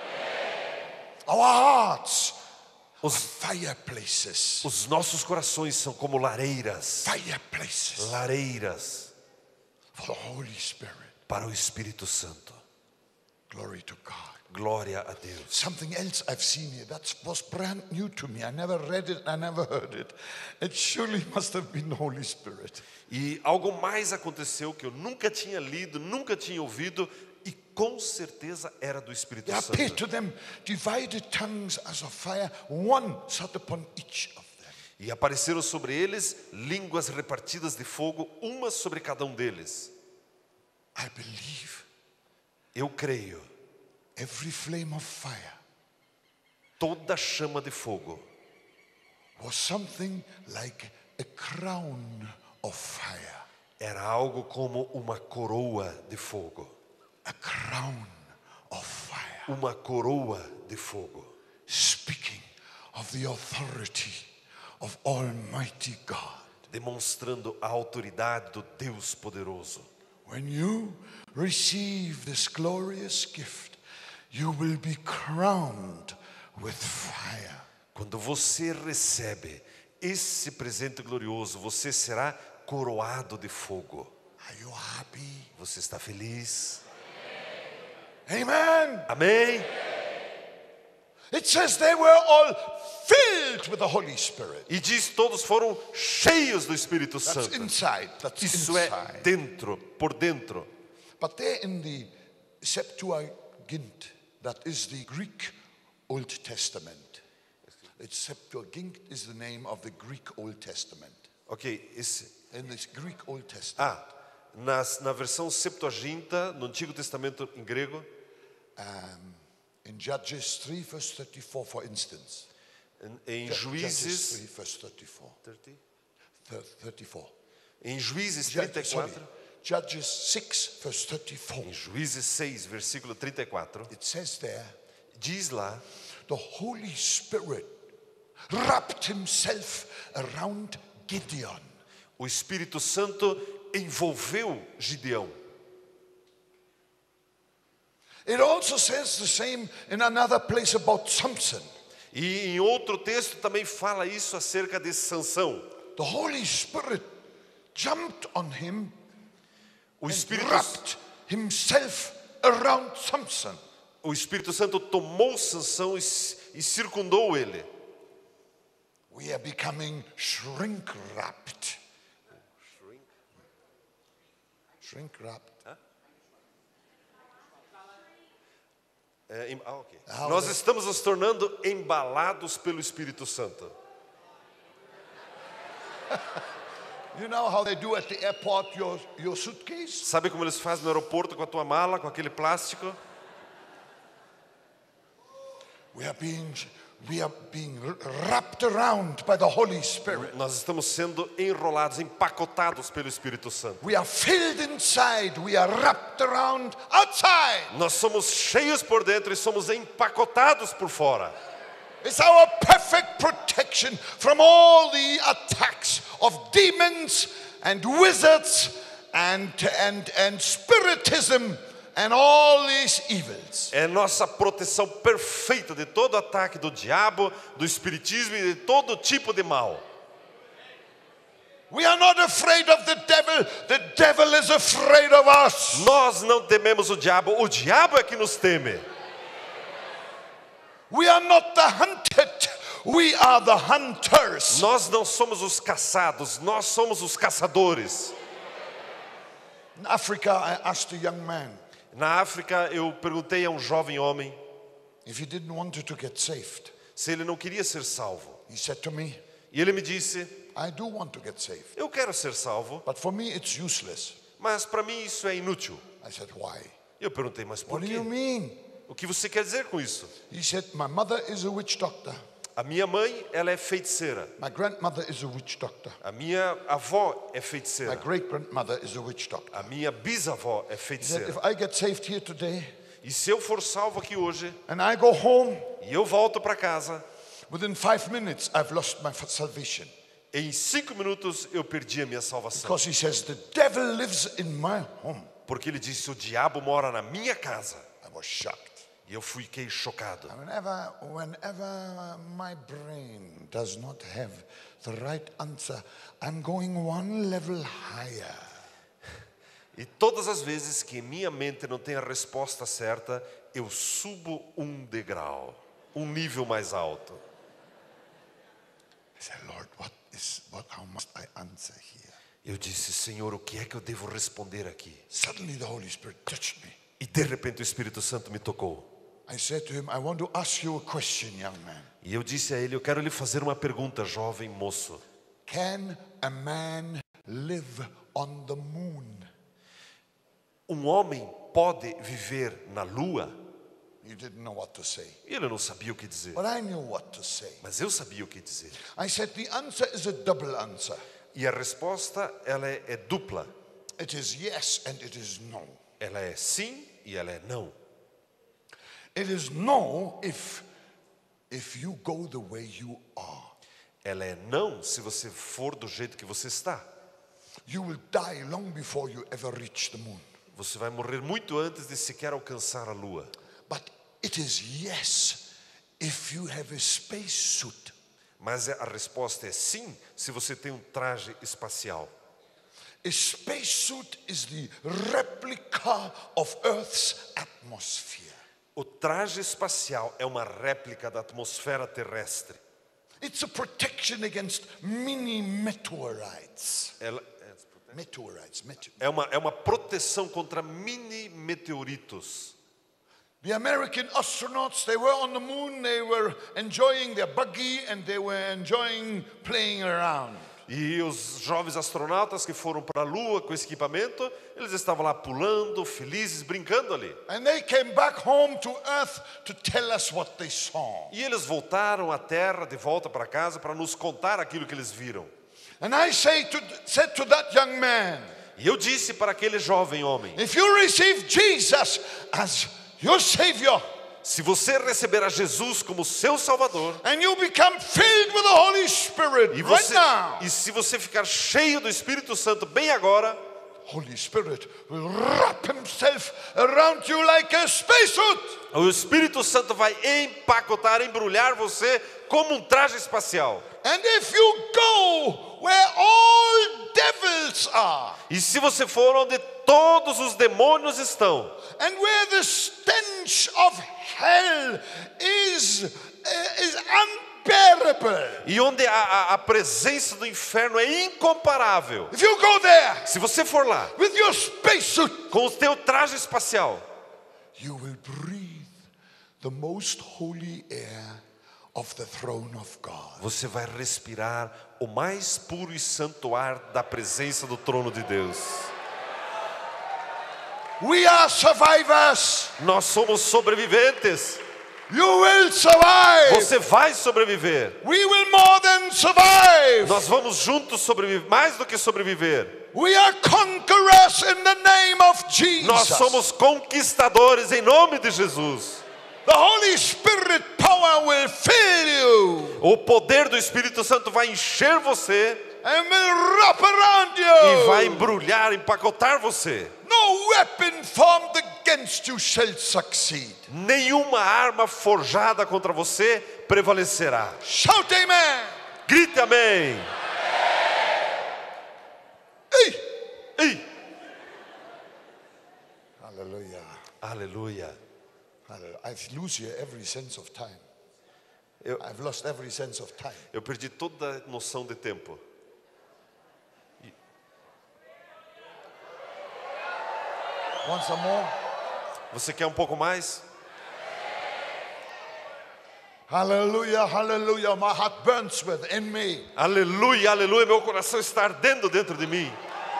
Our hearts are Os, fireplaces. os nossos corações são como lareiras. Fireplaces Lareiras for the Holy Spirit. para o Espírito Santo. Glory to God. Glória a Deus. Something else I've seen here that was brand new to me. I never read it, I never heard it. It surely must have been the Holy Spirit. E algo mais aconteceu que eu nunca tinha lido, nunca tinha ouvido e com certeza era do Espírito There appeared Santo. to them divided tongues as of fire, one sat upon each of them. E apareceram sobre eles línguas repartidas de fogo, uma sobre cada um deles. I believe Eu creio, every flame of fire toda chama de fogo was something like a crown of fire. era algo como uma coroa de fogo. A crown of fire. Uma coroa de fogo. Speaking of the authority of Almighty God. Demonstrando a autoridade do Deus poderoso. When you receive this glorious gift, you will be crowned with fire. Quando você recebe esse presente glorioso, você será coroado de fogo. Are you happy? Você está feliz? Amen. Amém? It says they were all filled with the Holy Spirit. E diz, todos foram cheios do Espírito That's Santo. inside. That's Isso é inside. dentro, por dentro. But there in the Septuagint, that is the Greek Old Testament. It's Septuagint is the name of the Greek Old Testament. Ok, esse... In this Greek Old Testament. Na versão Septuaginta, no Antigo Testamento em grego, In Judges 3, verse 34, for instance. em Judges 3, Juízes, verse 34. 34. em Juízes Sorry. 34, Judges 6, verse 34. em Juízes 6, versículo 34, It says there, diz lá, the Holy Spirit wrapped himself around Gideon. o Espírito Santo envolveu Gideão. It also says the same in another place about Samson. E em outro texto também fala isso acerca de Sansão. The Holy Spirit jumped on him O and Espírito, wrapped himself around Samson. o Espírito Santo tomou Sansão e circundou ele. We are becoming shrink-wrapped. Shrink-wrapped. Ok. Nós estamos nos tornando embalados pelo Espírito Santo. You know how they do at the airport your suitcase? Sabe como eles fazem no aeroporto com a tua mala, com aquele plástico? We are being wrapped around by the Holy Spirit. Nós estamos sendo enrolados, empacotados pelo Espírito Santo. We are filled inside. We are wrapped around outside. Nós somos cheios por dentro e somos empacotados por fora. It's our perfect protection from all the attacks of demons and wizards and spiritism and all these evils. É nossa proteção perfeita de todo ataque do diabo, do espiritismo e de todo tipo de mal. We are not afraid of the devil is afraid of us. Nós não tememos o diabo é que nos teme. We are not the hunted, we are the hunters. Nós não somos os caçados, nós somos os caçadores. In Africa, I asked a young man Na África, eu perguntei a um jovem homem if he didn't want to get saved. se ele não queria ser salvo. He said to me, E ele me disse, I do want to get saved, eu quero ser salvo, but for me it's useless. mas para mim isso é inútil. I said, why? Eu perguntei, mas por What do quê? you mean? O que você quer dizer com isso? He said, my mother is a witch doctor. A minha mãe, ela é feiticeira. My grandmother is a witch doctor. A minha avó é My feiticeira. great-grandmother is a witch doctor. A minha bisavó é He said, feiticeira. if I get saved here today E se eu for salvo aqui hoje, and I go home, e eu volto para casa, within 5 minutes I've lost my salvation. em 5 minutos eu perdi a minha salvação. Because he says, the devil lives in my home. Porque ele disse, o diabo mora na minha casa. I was shocked. E eu fiquei chocado. Whenever my brain does not have the right answer, I'm going one level higher. E todas as vezes que minha mente não tem a resposta certa, eu subo um degrau, um nível mais alto. I said, Lord, how must I answer here? Eu disse, Senhor, o que é que eu devo responder aqui? Suddenly the Holy Spirit touched me. E de repente o Espírito Santo me tocou. I said to him, I want to ask you a question, young man. E eu disse a ele, eu quero lhe fazer uma pergunta, jovem moço. Can a man live on the moon? Um homem pode viver na lua? You didn't know what to say. E ele não sabia o que dizer. But I knew what to say. Mas eu sabia o que dizer. I said, the answer is a double answer. E a resposta, ela é dupla. It is yes and it is no. Ela é sim e ela é não. It is no if you go the way you are. Ela é não se você for do jeito que você está. You will die long before you ever reach the moon. Você vai morrer muito antes de sequer alcançar a lua. But it is yes if you have a space suit. Mas a resposta é sim se você tem um traje espacial. A spacesuit is the replica of Earth's atmosphere. O traje espacial é uma réplica da atmosfera terrestre. It's a protection against mini meteorites. Meteorites. É uma proteção contra mini meteoritos. The American astronauts, they were on the moon, they were enjoying their buggy and they were enjoying playing around. E os jovens astronautas que foram para a Lua com esse equipamento, eles estavam lá pulando, felizes, brincando ali. And they came back home to Earth to tell us what they saw. E eles voltaram à Terra, de volta para casa, para nos contar aquilo que eles viram. And I said to that young man, E eu disse para aquele jovem homem: if you receive Jesus as your Savior, se você receber a Jesus como seu Salvador, and you become filled with the Holy Spirit right now, e se você ficar cheio do Espírito Santo bem agora, Holy Spirit will wrap himself around you like a spacesuit. o Espírito Santo vai empacotar, embrulhar você como um traje espacial. And if you go where all devils are, E se você for onde todos os demônios estão, and where the stench of hell is unbearable, e onde a presença do inferno é incomparável, if you go there se você for lá with your spacesuit, com o teu traje espacial, you will breathe the most holy air of the throne of God. você vai respirar o mais puro e santo ar da presença do trono de Deus. We are survivors. Nós somos sobreviventes. You will survive. Você vai sobreviver. We will more than survive. Nós vamos juntos sobreviver, mais do que sobreviver. We are conquerors in the name of Jesus. Nós somos conquistadores em nome de Jesus. The Holy Spirit power will fill you O poder do Espírito Santo vai encher você and will wrap around e you. vai embrulhar, empacotar você. No weapon formed against you shall succeed. Nenhuma arma forjada contra você prevalecerá. Shout amen. Grite amém. Hey. Ei. Hallelujah. Aleluia. Hallelujah. I lose here every sense of time. Eu, I've lost every sense of time. eu perdi toda noção de tempo. Want some more? Você quer um pouco mais? Hallelujah, hallelujah. My heart burns within me. Aleluia, aleluia. Meu coração está ardendo dentro de mim.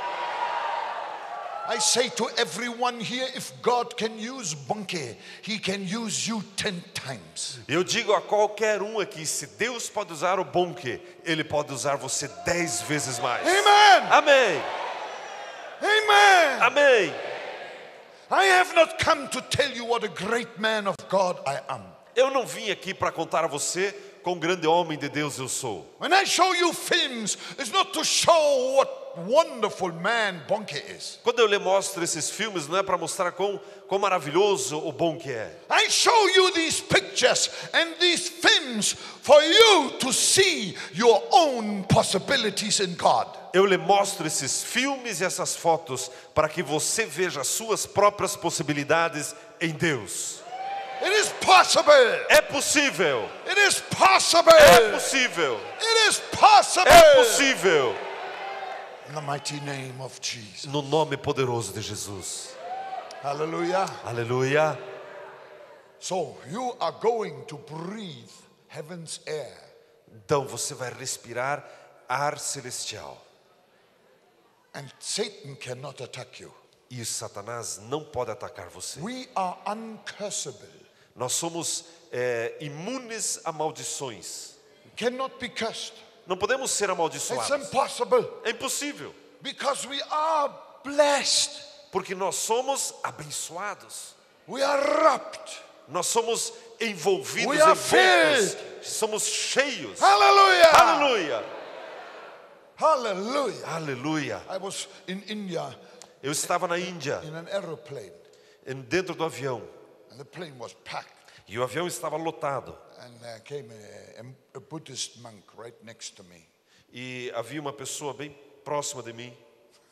I say to everyone here, if God can use Bunke, He can use you 10 times. Eu digo a qualquer um aqui, se Deus pode usar o Bonke, Ele pode usar você 10 vezes mais. Amen. Amém. Amen. Amém. I have not come to tell you what a great man of God I am. Eu não vim aqui para contar a você quão grande homem de Deus eu sou. When I show you films, it's not to show what wonderful man Bonke is. Quando eu lhe mostro esses filmes, não é para mostrar quão maravilhoso o Bonke é. I show you these pictures and these films for you to see your own possibilities in God. Eu lhe mostro esses filmes e essas fotos para que você veja as suas próprias possibilidades em Deus. It is possible. É possível. It is possible. É possível. It is possible. É possível. In the mighty name of Jesus. No nome poderoso de Jesus. Hallelujah. Aleluia. So you are going to breathe heaven's air. Então você vai respirar ar celestial. And Satan cannot attack you. E Satanás não pode atacar você. We are uncursable. Nós somos imunes a maldições. Cannot be cursed. Não podemos ser It's amaldiçoados. impossible. É impossível. Because we are blessed. Porque nós somos abençoados. We are wrapped. Nós somos envolvidos, We are envoltos. Somos cheios. Hallelujah. Aleluia. Hallelujah. Aleluia. I was in India Eu estava na Índia, in an aeroplane. dentro do avião. And the plane was packed. E o avião estava lotado. And came a Buddhist monk right next to me. E havia uma pessoa bem próxima de mim.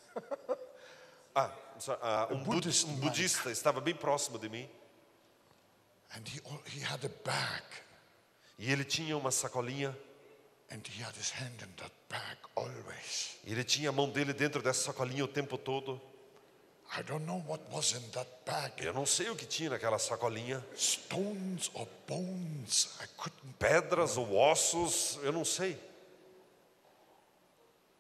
Um budista estava bem próximo de mim. And he had a bag. E ele tinha uma sacolinha. And he had his hand in that bag always. E ele tinha a mão dele dentro dessa sacolinha o tempo todo. I don't know what was in that bag. Eu não sei o que tinha naquela sacolinha. Stones or bones. I couldn't. Pedras ou ossos, eu não sei.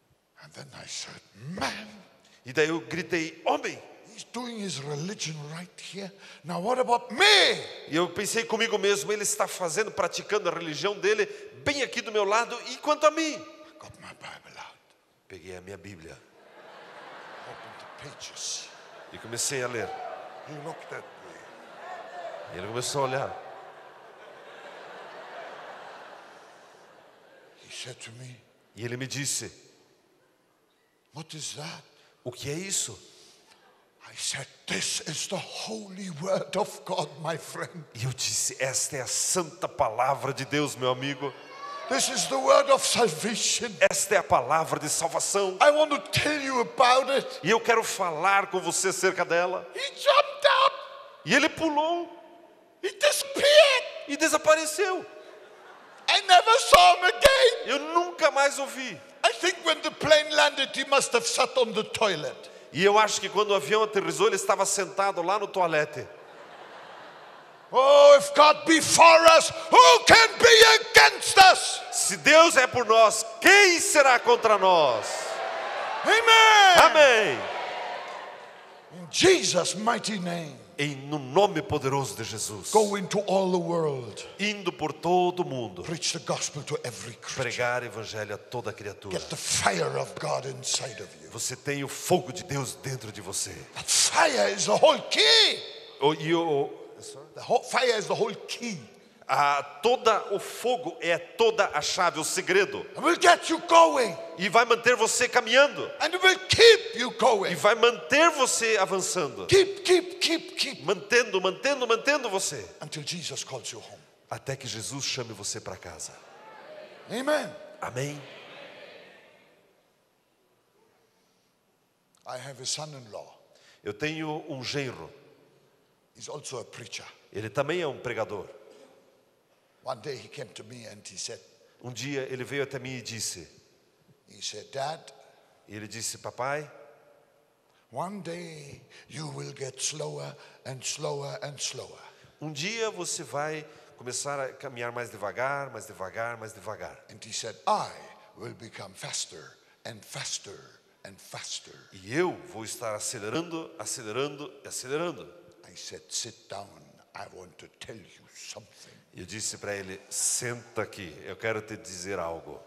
And then I said, man, E daí eu gritei, homem. he's doing his religion right here. Now what about me? E eu pensei comigo mesmo, ele está praticando a religião dele bem aqui do meu lado. E quanto a mim? I got my Bible out, Peguei a minha Bíblia opened the pages. e comecei a ler. He looked at me. E ele começou a olhar. He said to me, E ele me disse, what is that? o que é isso? I said, this is the holy word of God, my friend. E eu disse, esta é a santa palavra de Deus, meu amigo. This is the word of salvation. Esta é a palavra de salvação. I want to tell you about it. E eu quero falar com você acerca dela. He jumped up. E ele pulou He disappeared. e desapareceu. I never saw him again. Eu nunca mais ouvi. I think when the plane landed, he must have sat on the toilet. E eu acho que quando o avião aterrissou, ele estava sentado lá no toalete. Oh, if God be for us, who can be against us? Se Deus é por nós, quem será contra nós? Amen. Amém. In Jesus' mighty name, No nome poderoso de Jesus. go into all the world. Indo por todo o mundo. Preach the gospel to every creature. Pregar evangelho a toda criatura. Get the fire of God inside of you. Você tem o fogo de Deus dentro de você. The fire is the whole key. The whole fire is the whole key. Toda o fogo é toda a chave, o segredo. It will get you going. E vai manter você caminhando. And it will keep you E going. vai manter você avançando. Keep. Mantendo você. Until Jesus calls you home. Até que Jesus chame você para casa. Amen. Amém. I have a son-in-law. Eu tenho um genro. He's also a preacher. Ele também é um pregador. One day he came to me and he said, Um dia ele veio até mim e disse, Dad, papai, one day you will get slower and slower and slower. um dia você vai começar a caminhar mais devagar. And he said, I will become faster and faster and faster. E eu vou estar acelerando. I said, sit down. I want to tell you something. E eu disse para ele, senta aqui, eu quero te dizer algo.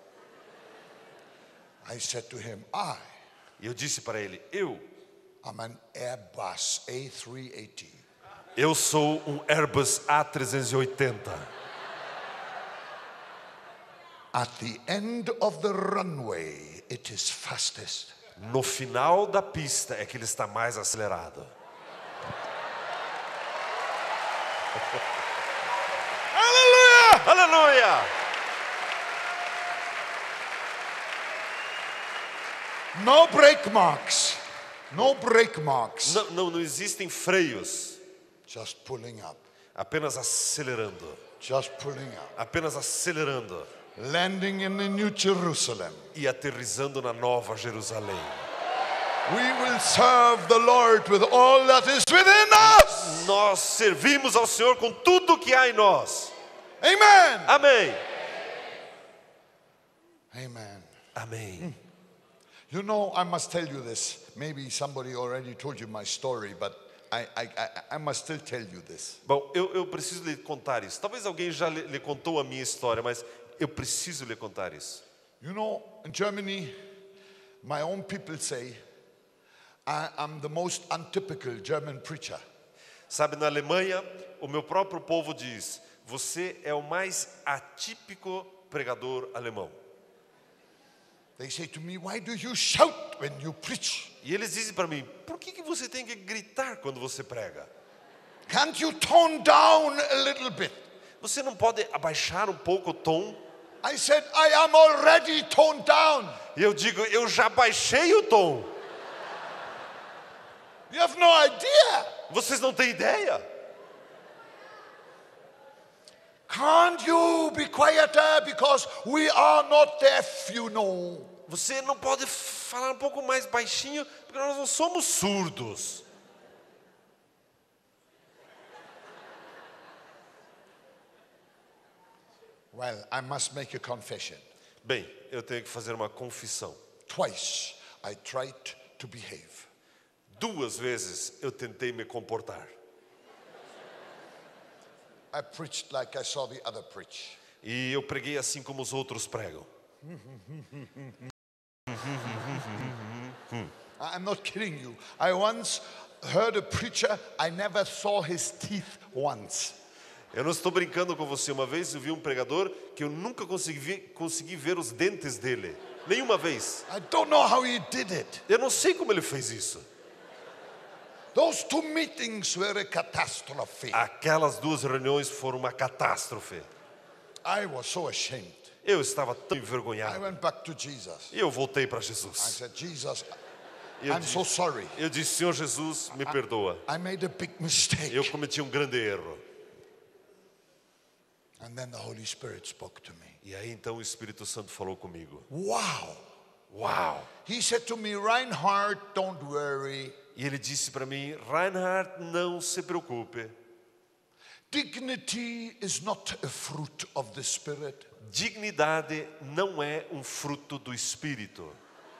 I said to him, E eu disse para ele, I'm an Airbus A380. eu sou um Airbus A380. At the end of the runway, it is fastest. No final da pista é que ele está mais acelerado. Aleluia! No brake marks. No brake marks. Não existem freios. Just pulling up. Apenas acelerando. Just pulling up. Apenas acelerando. Landing in the New Jerusalem. E aterrissando na Nova Jerusalém. We will serve the Lord with all that is within us. Nós servimos ao Senhor com tudo que há em nós. Amen. Amém. Amen. Amém. You know, I must tell you this. Maybe somebody already told you my story, but I must still tell you this. Bom, eu preciso lhe contar isso. Talvez alguém já lhe contou a minha história, mas eu preciso lhe contar isso. You know, in Germany, my own people say I'm the most untypical German preacher. Sabe, na Alemanha, o meu próprio povo diz, você é o mais atípico pregador alemão. They say to me, why do you shout when you preach? E eles dizem para mim, por que você tem que gritar quando você prega? Can't you tone down a little bit? Você não pode abaixar um pouco o tom? I said, I am already toned down. E eu digo, eu já baixei o tom. You have no idea. Vocês não têm ideia? Can't you be quieter because we are not deaf, you know? Você não pode falar um pouco mais baixinho, porque nós não somos surdos. Well, I must make a confession. Bem, eu tenho que fazer uma confissão. Twice I tried to behave. 2 vezes eu tentei me comportar. I preached like I saw the other preach. E eu preguei assim como os outros pregam. I'm not kidding you. I once heard a preacher, I never saw his teeth once. Eu não estou brincando com você. Uma vez eu vi um pregador que eu nunca consegui ver os dentes dele. Nenhuma vez. I don't know how he did it. Eu não sei como ele fez isso. Those 2 meetings were a catastrophe. Aquelas 2 reuniões foram uma catástrofe. I was so ashamed. Eu estava tão I envergonhado. went back to Jesus. E eu voltei para I Jesus. said, Jesus, Eu I'm so sorry. disse, Senhor Jesus, me perdoa. I made a big mistake. Eu cometi um grande erro. And then the Holy Spirit spoke to me. E aí então o Espírito Santo falou comigo. Wow. Uau! He said to me, Reinhard, don't worry. E ele disse para mim, Reinhard, não se preocupe. Dignity is not a fruit of the Spirit. Dignidade não é um fruto do Espírito.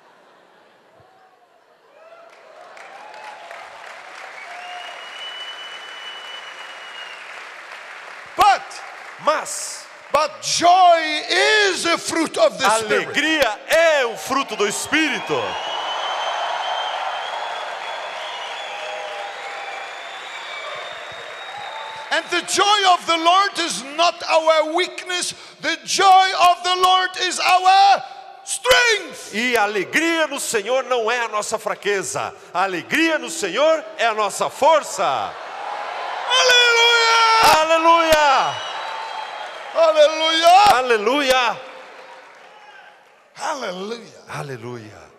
But joy is a fruit of the Spirit. Alegria é um fruto do Espírito. And the joy of the Lord is not our weakness. The joy of the Lord is our strength. E a alegria no Senhor não é a nossa fraqueza. A alegria no Senhor é a nossa força. Hallelujah! Aleluia! Hallelujah! Aleluia! Hallelujah! Aleluia!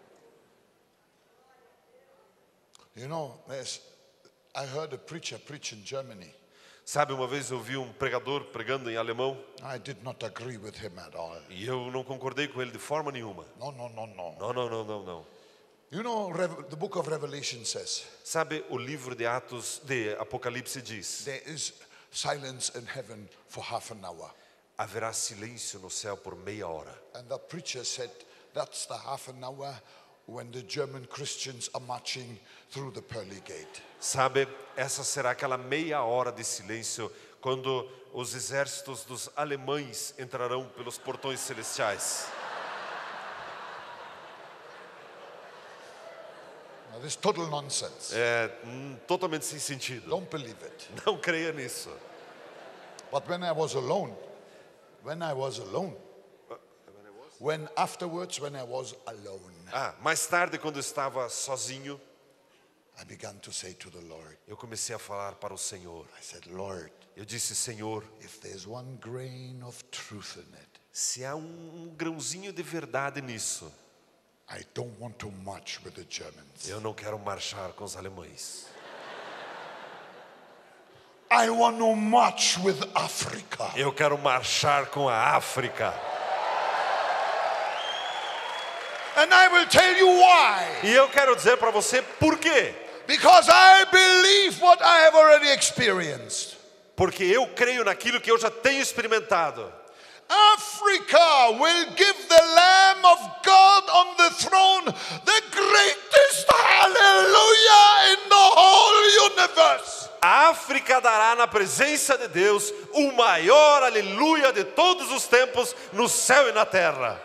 You know, I heard a preacher preach in Germany. Sabe, uma vez eu vi um pregador pregando em alemão I did not agree with him at all. e eu não concordei com ele de forma nenhuma. No. Não. You know, the book of Revelation says Sabe, o livro de Atos, de Apocalipse diz: there is silence in heaven for half an hour. haverá silêncio no céu por meia hora. And the preacher said that's the half an hour when the German Christians are marching through the pearly gate. Sabe, essa será aquela meia hora de silêncio quando os exércitos dos alemães entrarão pelos portões celestiais. Now, this is total nonsense. É totalmente sem sentido. Don't believe it. Não creia nisso. But when afterwards, when I was alone, Mais tarde, quando eu estava sozinho, I began to say to the Lord, eu comecei a falar para o Senhor. I said, Lord, Eu disse, Senhor, if there's one grain of truth in it, se há um grãozinho de verdade nisso, I don't want to march with the Germans. eu não quero marchar com os alemães. I want to march with Africa. Eu quero marchar com a África. And I will tell you why. E eu quero dizer para você por quê. Because I believe what I have already experienced. Porque eu creio naquilo que eu já tenho experimentado. Africa will give the Lamb of God on the throne the greatest hallelujah in the whole universe. A África dará na presença de Deus o maior aleluia de todos os tempos no céu e na terra.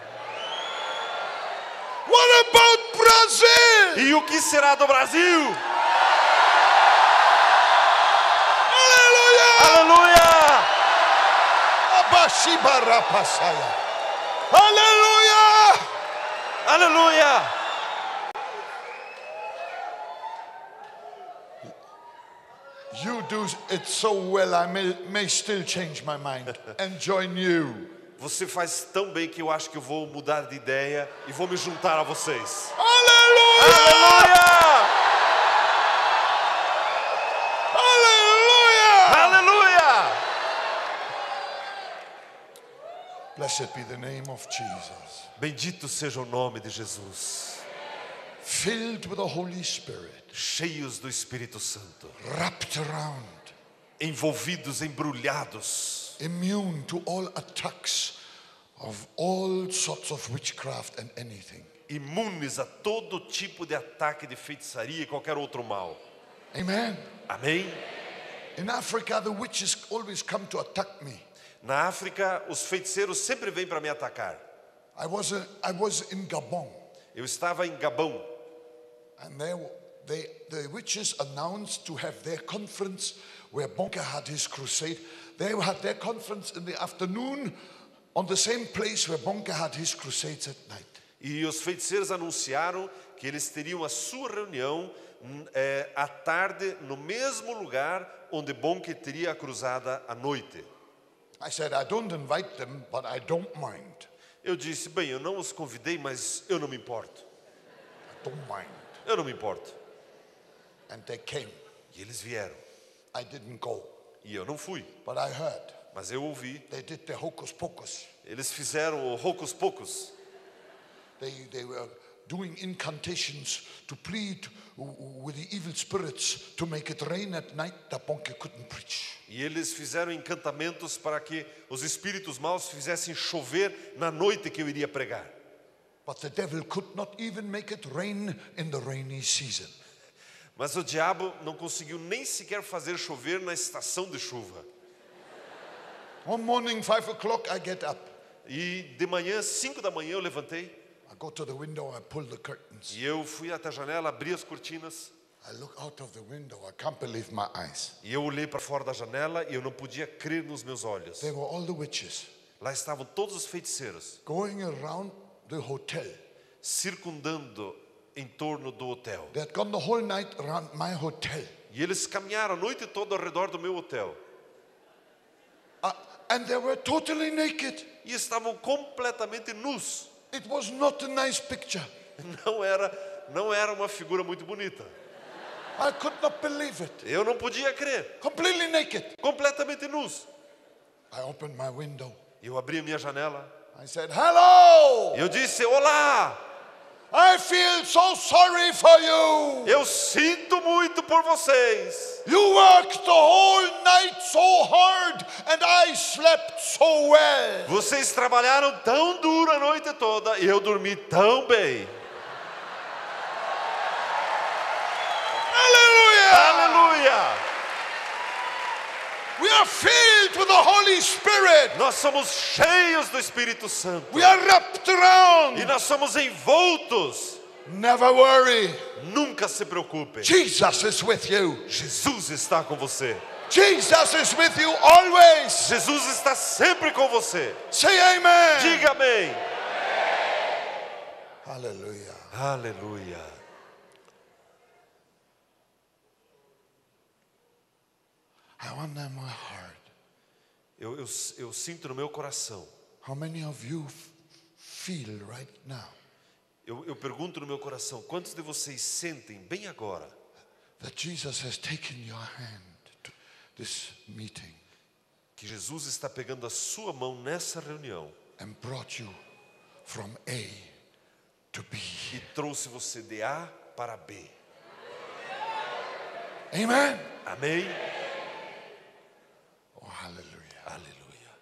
What about Brazil? E o que será do Brasil? Hallelujah! Aleluia! Abashibarapasaya. Hallelujah! Aleluia! You do it so well, I may still change my mind and join you. Você faz tão bem que eu acho que eu vou mudar de ideia e vou me juntar a vocês. Hallelujah! Aleluia! Hallelujah! Aleluia! Blessed be the name of Jesus. Bendito seja o nome de Jesus. Filled with the Holy Spirit. Cheios do Espírito Santo. Wrapped around. Envolvidos, embrulhados. Immune to all attacks of all sorts of witchcraft and anything. imunes a todo tipo de ataque de feitiçaria e qualquer outro mal. Amen. Amém? In Africa, the witches always come to attack me. Na África, os feiticeiros sempre vêm para me atacar. I was in Gabon, Eu estava em Gabão and the witches announced to have their conference where Bonke had his crusade. They had their conference in the afternoon on the same place where Bonke had his crusades at night. e os feiticeiros anunciaram que eles teriam a sua reunião à tarde no mesmo lugar onde Bonke teria a cruzada à noite. I said, I don't invite them, but I don't mind. Eu disse, bem, eu não os convidei, mas eu não me importo. I don't mind. Eu não me importo. And they came. E eles vieram. I didn't go, E eu não fui, but I heard. mas eu ouvi. They did the hocus pocus. Eles fizeram o hocus pocus. They were doing incantations to plead with the evil spirits to make it rain at night that Bonke couldn't preach. E eles fizeram encantamentos para que os espíritos maus fizessem chover na noite que eu iria pregar. But the devil could not even make it rain in the rainy season. Mas o diabo não conseguiu nem sequer fazer chover na estação de chuva. One morning, 5 o'clock, I get up. E de manhã, 5 da manhã, eu levantei I go to the window, I pull the curtains. e eu fui até a janela, abri as cortinas I look out of the window, I can't believe my eyes. e eu olhei para fora da janela e eu não podia crer nos meus olhos. They were all the witches Lá estavam todos os feiticeiros, going around the hotel. circundando em torno do hotel. They had gone the whole night around my hotel. E eles caminharam a noite toda ao redor do meu hotel. And they were totally naked. E estavam completamente nus. It was not a nice picture. Não era uma figura muito bonita. I could not believe it. Eu não podia crer. Completely naked. Completamente nus. I opened my window. Eu abri a minha janela. I said, hello! Eu disse, olá! I feel so sorry for you. Eu sinto muito por vocês. You worked the whole night so hard and I slept so well. Vocês trabalharam tão duro a noite toda e eu dormi tão bem. Hallelujah! Aleluia! We are filled with the Holy Spirit. Nós somos cheios do Espírito Santo. We are wrapped around. E nós somos envoltos. Never worry. Nunca se preocupe. Jesus is with you. Jesus está com você. Jesus is with you always. Jesus está sempre com você. Say amen. Diga amém. Hallelujah. Aleluia. I wonder in my heart, Eu sinto no meu coração. how many of you feel right now Eu pergunto no meu coração, quantos de vocês sentem bem agora that Jesus has taken your hand to this meeting que Jesus está pegando a sua mão nessa reunião and brought you from A to B? e trouxe você de A para B? Amen. Amém? Oh, hallelujah. Aleluia.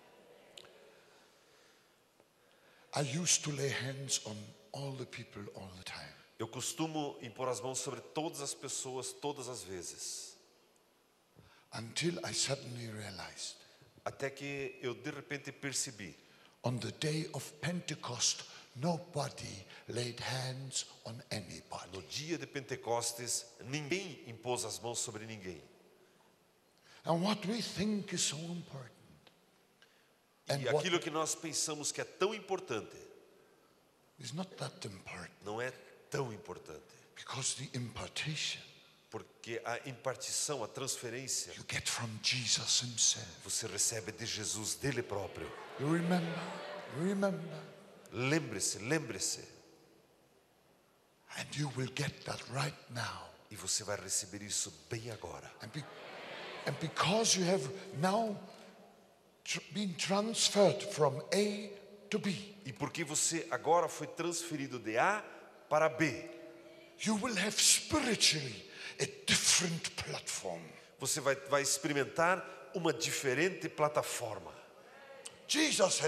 I used to lay hands on all the people all the time. Eu costumo impor as mãos sobre todas as pessoas, todas as vezes. Until I suddenly realized Até que eu de repente percebi, on the day of Pentecost, nobody laid hands on anybody. no dia de Pentecostes, ninguém impôs as mãos sobre ninguém. And what we think is so important. And E what aquilo que nós pensamos que é tão importante, is not that important, não é tão importante. because the impartation Porque a impartição, a transferência, you get from Jesus himself. você recebe de Jesus, dele próprio. You remember? Remember. Lembre-se, lembre-se. And you will get that right now. E você vai receber isso bem agora. And because you have now been transferred from A to B, E porque você agora foi transferido de A para B, you will have spiritually a different platform. você vai experimentar uma diferente plataforma. Jesus has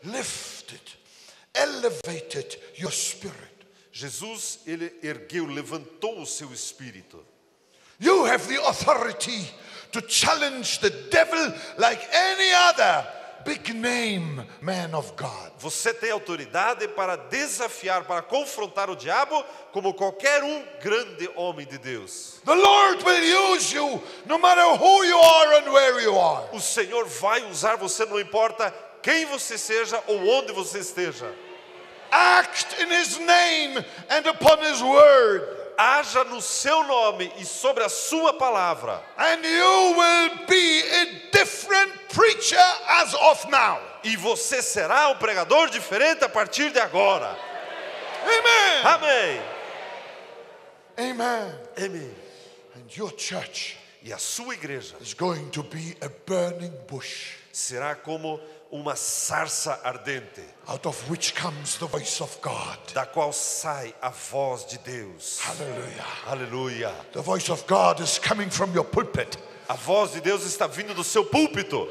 lifted, elevated your spirit. Jesus, ele ergueu, levantou o seu espírito. You have the authority to challenge the devil like any other big name man of God. Você tem autoridade para desafiar, para confrontar o diabo como qualquer grande homem de Deus. The Lord will use you no matter who you are and where you are. O Senhor vai usar você, não importa quem você seja ou onde você esteja. Act in His name and upon His word. Haja no seu nome e sobre a sua palavra. And you will be a different preacher as of now. E você será um pregador diferente a partir de agora. Amen. Amém. Amen. Amém. And your church E a sua igreja is going to be a burning bush, será como uma sarça ardente, out of which comes the voice of God. da qual sai a voz de Deus. Hallelujah. Aleluia. The voice of God is coming from your pulpit. A voz de Deus está vindo do seu púlpito.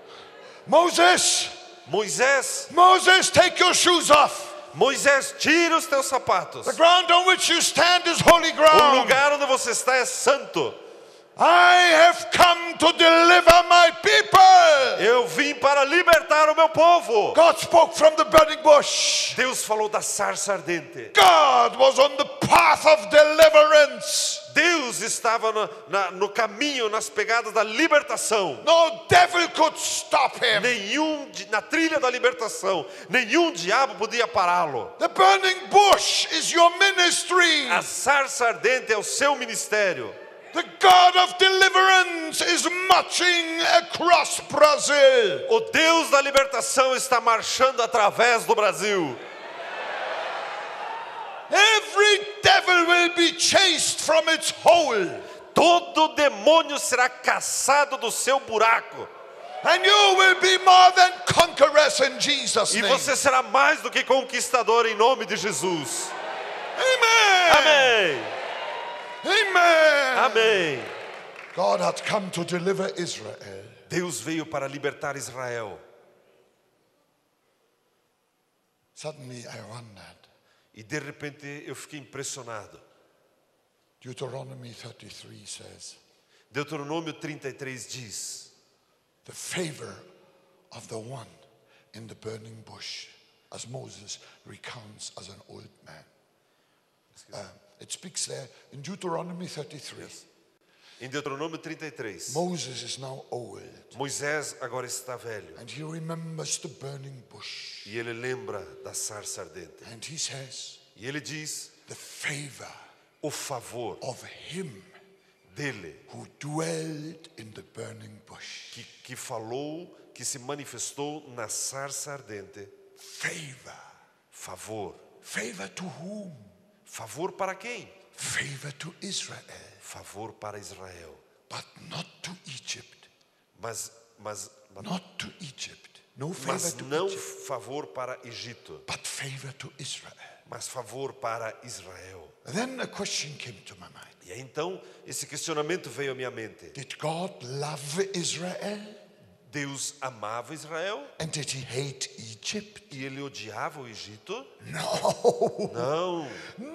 Moses, Moisés, take your shoes off. Moisés, tira os teus sapatos. The ground on which you stand is holy O ground. lugar onde você está é santo. I have come to deliver my people. Eu vim para libertar o meu povo. God spoke from the burning bush. Deus falou da sarça ardente. God was on the path of deliverance. Deus estava no caminho, nas pegadas da libertação. No devil could stop him. Na trilha da libertação, nenhum diabo podia pará-lo. The burning bush is your ministry. A sarça ardente é o seu ministério. The God of deliverance is marching across Brazil. O Deus da libertação está marchando através do Brasil. Every devil will be chased from its hole. Todo demônio será caçado do seu buraco. And you will be more than conquerors in Jesus' E name. você será mais do que conquistador em nome de Jesus. Amen. Amém. Amen. Amém. God had come to deliver Israel. Deus veio para libertar Israel. Suddenly I wondered. E de repente eu fiquei impressionado. Deuteronomy 33 says, Deuteronômio 33 diz: the favor of the one in the burning bush, as Moses recounts as an old man. It speaks there in Deuteronomy 33. Em Deuteronômio 33, Moses is now old, Moisés agora está velho. and he remembers the burning bush. E ele lembra da sarça ardente. And he says, E ele diz: the favor o favor of him dele, who dwelled in the burning bush. que falou, que se manifestou na sarça ardente. Favor. Favor. Favor to whom? Favor para quem? Favor to Israel, Favor para Israel. but not to Egypt. Mas Not to Egypt. No favor to não Egypt, favor para Egito, but favor to Israel. mas favor para Israel. And then a question came to my mind. E aí, então, esse questionamento veio à minha mente. Did God love Israel? Deus amava Israel And did he hate Egypt? e ele odiava o Egito? No. Não,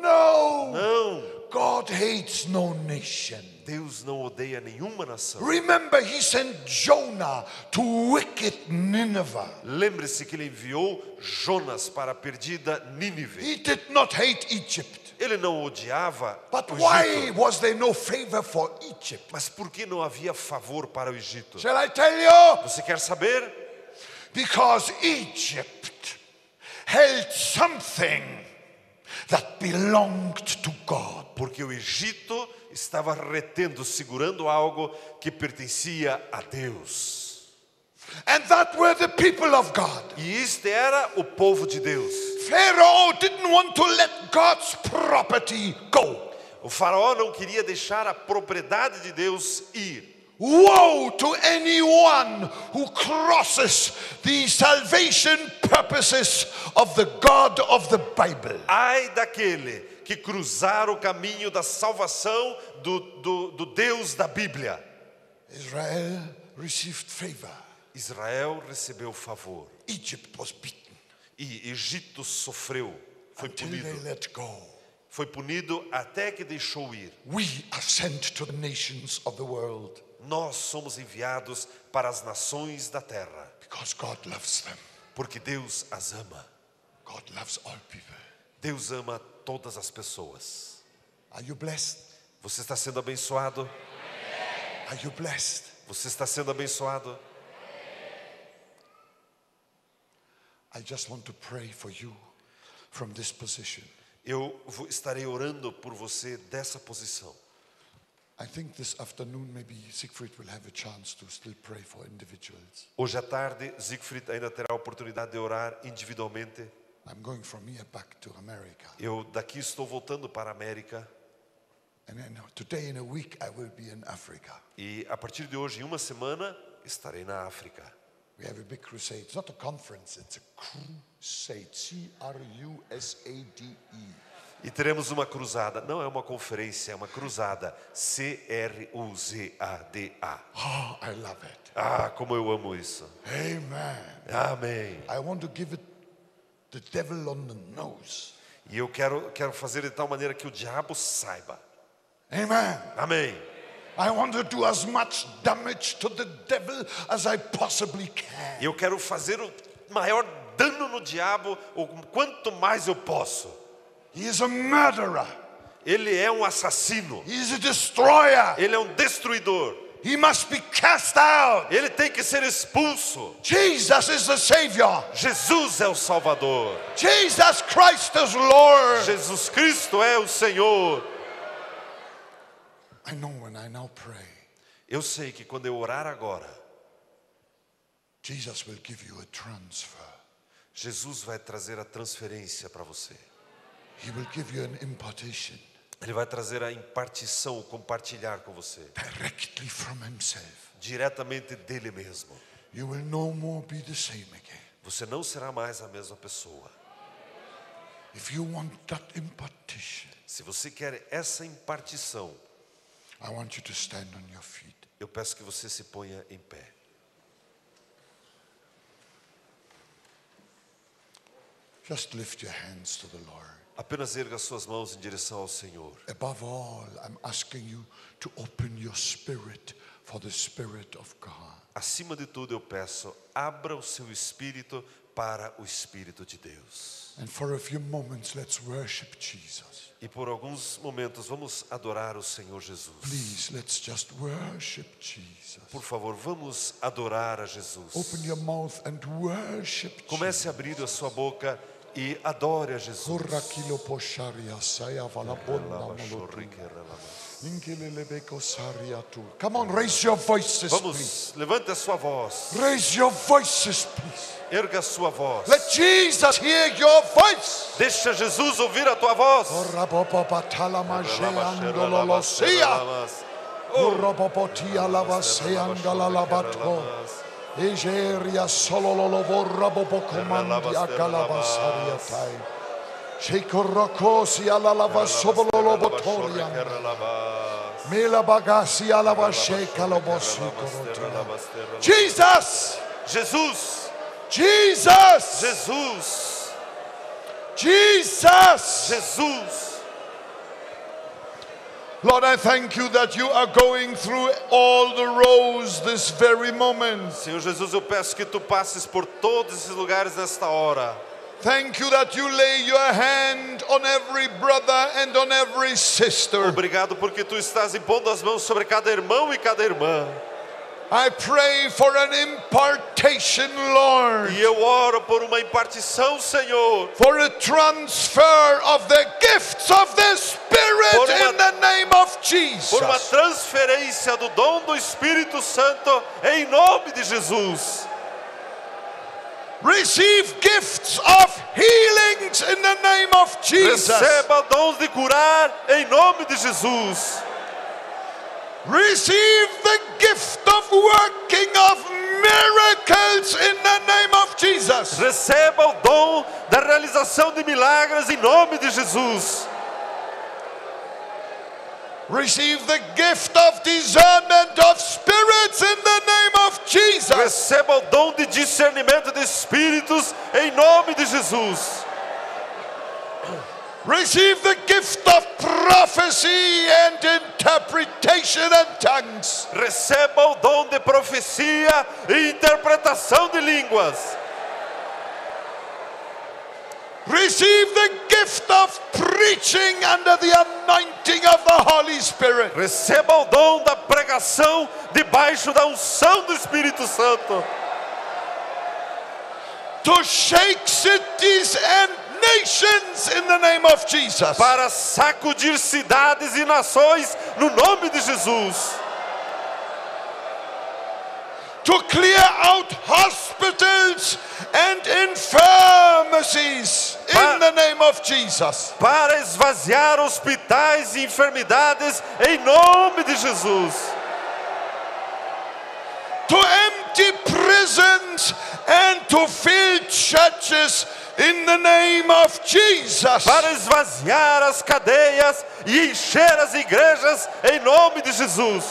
No. não. God hates no nation. Deus não odeia nenhuma nação. Remember, he sent Jonah to wicked Nineveh. Lembre-se que ele enviou Jonas para a perdida Nínive. He did not hate Egypt. Ele não odiava But o why Egito. was there no favor for Egypt? Mas por que não havia favor para o Egito? Shall I tell you? Você quer saber? Because Egypt held something that belonged to God. Porque o Egito estava retendo, segurando algo que pertencia a Deus. And that were the people of God. E este era o povo de Deus. Pharaoh didn't want to let God's property go. O faraó não queria deixar a propriedade de Deus ir. Woe to anyone who crosses the salvation purposes of the God of the Bible. Ai daquele que cruzar o caminho da salvação do Deus da Bíblia. Israel received favor. Israel recebeu favor. Egypt was beaten. E Egito sofreu, foi until they punido. let go. Foi punido até que deixou ir. We are sent to the nations of the world Nós somos enviados para as nações da terra, because God loves them. porque Deus as ama. God loves all people. Deus ama todas as pessoas. Are you blessed? Você está sendo abençoado? Are you blessed? Você está sendo abençoado? I just want to pray for you from this position. Eu estarei orando por você dessa posição. I think this afternoon maybe Siegfried will have a chance to still pray for individuals. Hoje à tarde, Siegfried ainda terá a oportunidade de orar individualmente. I'm going from here back to America. Eu daqui estou voltando para a América. And then today in a week I will be in Africa. E a partir de hoje, em uma semana, estarei na África. We have a big crusade. It's not a conference, it's a crusade. C-R-U-S-A-D-E. E teremos uma cruzada. Não é uma conferência, é uma cruzada. C-R-U-Z-A-D-A. Oh, I love it. Ah, como eu amo isso. Amen. Amém. I want to give it the devil on the nose. E eu quero fazer de tal maneira que o diabo saiba. Amen. Amém. I want to do as much damage to the devil as I possibly can. E eu quero fazer o maior dano no diabo, o quanto mais eu posso. He is a murderer. Ele é um assassino. He is a destroyer. Ele é um destruidor. He must be cast out. Ele tem que ser expulso. Jesus is the Savior. Jesus é o Salvador. Jesus Christ is Lord. Jesus Cristo é o Senhor. I know when I now pray, Eu sei que quando eu orar agora, Jesus will give you a transfer. Jesus vai trazer a transferência para você. He will give you an impartation Ele vai trazer a impartição, o compartilhar com você, directly from himself. diretamente dele mesmo. You will no more be the same again. Você não será mais a mesma pessoa. If you want that impartation, Se você quer essa impartição, I want you to stand on your feet. eu peço que você se ponha em pé. Just lift your hands to the Lord. Apenas erga suas mãos em direção ao Senhor. Above all, I'm asking you to open your spirit for the Spirit of God. Acima de tudo eu peço, abra o seu espírito para o Espírito de Deus. And for a few moments, let's worship Jesus. E por alguns momentos vamos adorar o Senhor Jesus. Please, let's just worship Jesus. Por favor, vamos adorar a Jesus. Open your mouth and worship Comece a abrir a sua boca e adore a Jesus. Come on, raise your voices, please. Vamos, levante a sua voz. Raise your voices, please. Erga a sua voz. Let Jesus hear your voice. Deixa Jesus ouvir a tua voz. Egeria sololo borra bobo comandi a calabasaria tai. Shekorokosi ala lava sobolo botoria. Mela bagasi ala vasheka lobosu korotia. Jesus! Jesus! Jesus! Jesus! Jesus! Jesus! Lord, I thank you that you are going through all the rows this very moment. Senhor Jesus, eu peço que tu passes por todos esses lugares nesta hora. Thank you that you lay your hand on every brother and on every sister. Obrigado porque tu estás impondo as mãos sobre cada irmão e cada irmã. I pray for an impartation, Lord. E eu oro por uma impartição, Senhor. For a transfer of the gifts of the Spirit in the name of Jesus. Por uma transferência do dom do Espírito Santo em nome de Jesus. Receive gifts of healings in the name of Jesus. Receba dons de curar em nome de Jesus. Receive the gift of working of miracles in the name of Jesus. Receba o dom da realização de milagres em nome de Jesus. Receive the gift of discernment of spirits in the name of Jesus. Receba o dom de discernimento de espíritos em nome de Jesus. Receive the gift of prophecy and interpretation and tongues. Receba o dom de profecia e interpretação de línguas. Receive the gift of preaching under the anointing of the Holy Spirit. Receba o dom da pregação debaixo da unção do Espírito Santo. To shake cities and nations in the name of Jesus. Para sacudir cidades e nações no nome de Jesus. To clear out hospitals and infirmities in the name of Jesus. Para esvaziar hospitais e enfermidades em nome de Jesus. To empty prisons and to fill churches in the name of Jesus. Para esvaziar as cadeias e encher as igrejas em nome de Jesus.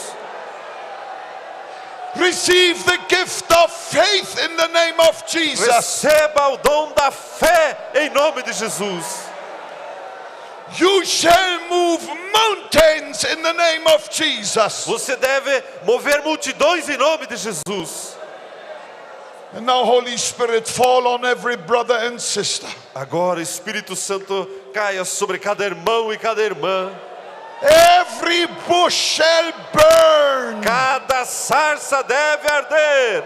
Receive the gift of faith in the name of Jesus. Receba o dom da fé em nome de Jesus. You shall move mountains in the name of Jesus. Você deve mover multidões em nome de Jesus. And now, Holy Spirit, fall on every brother and sister. Agora, Espírito Santo, caia sobre cada irmão e cada irmã. Every bush shall burn. Cada sarça deve arder.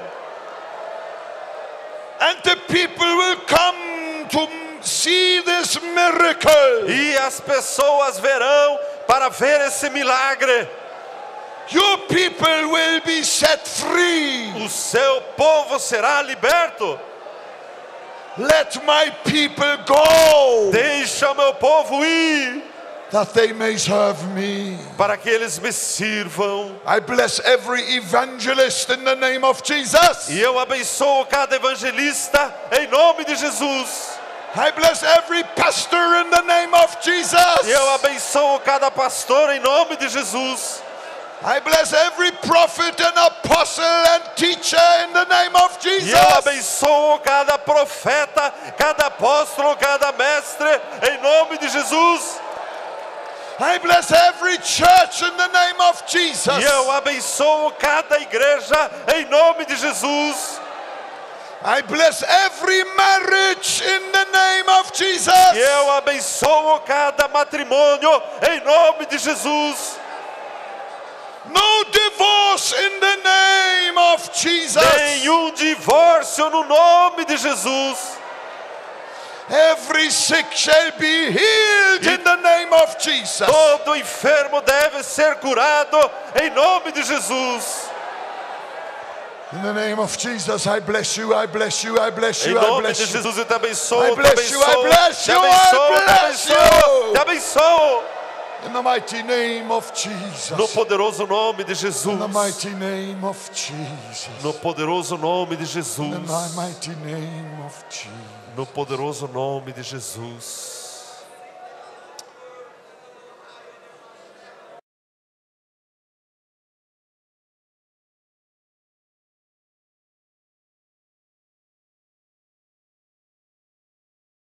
And the people will come to see this miracle. E as pessoas verão para ver esse milagre. Your people will be set free. O seu povo será liberto. Let my people go, Deixa o meu povo ir, that they may serve me. para que eles me sirvam. I bless every evangelist in the name of Jesus. E eu abençoo cada evangelista em nome de Jesus. I bless every pastor in the name of Jesus. E eu abençoo cada pastor em nome de Jesus. I bless every prophet and apostle and teacher in the name of E eu Jesus. abençoo cada profeta, cada apóstolo, cada mestre em nome de Jesus. I bless every church in the name of Jesus. E eu abençoo cada igreja em nome de Jesus. I bless every marriage in the name of Jesus. E eu abençoo cada matrimônio em nome de Jesus. No divorce in the name of Jesus. Nenhum divórcio no nome de Jesus. Every sick shall be healed in the name of Jesus. Todo enfermo deve ser curado em nome de Jesus. In the name of Jesus, I bless you, I bless you, I bless Em you, I nome bless de you. Jesus eu te abençoo, I te bless you, I abençoo, bless te you, I abençoo, te bless abençoo, you. te abençoo. In the mighty name of Jesus. No poderoso nome de Jesus. In the mighty name of Jesus. No poderoso nome de Jesus. In the mighty name of Jesus. No poderoso nome de Jesus.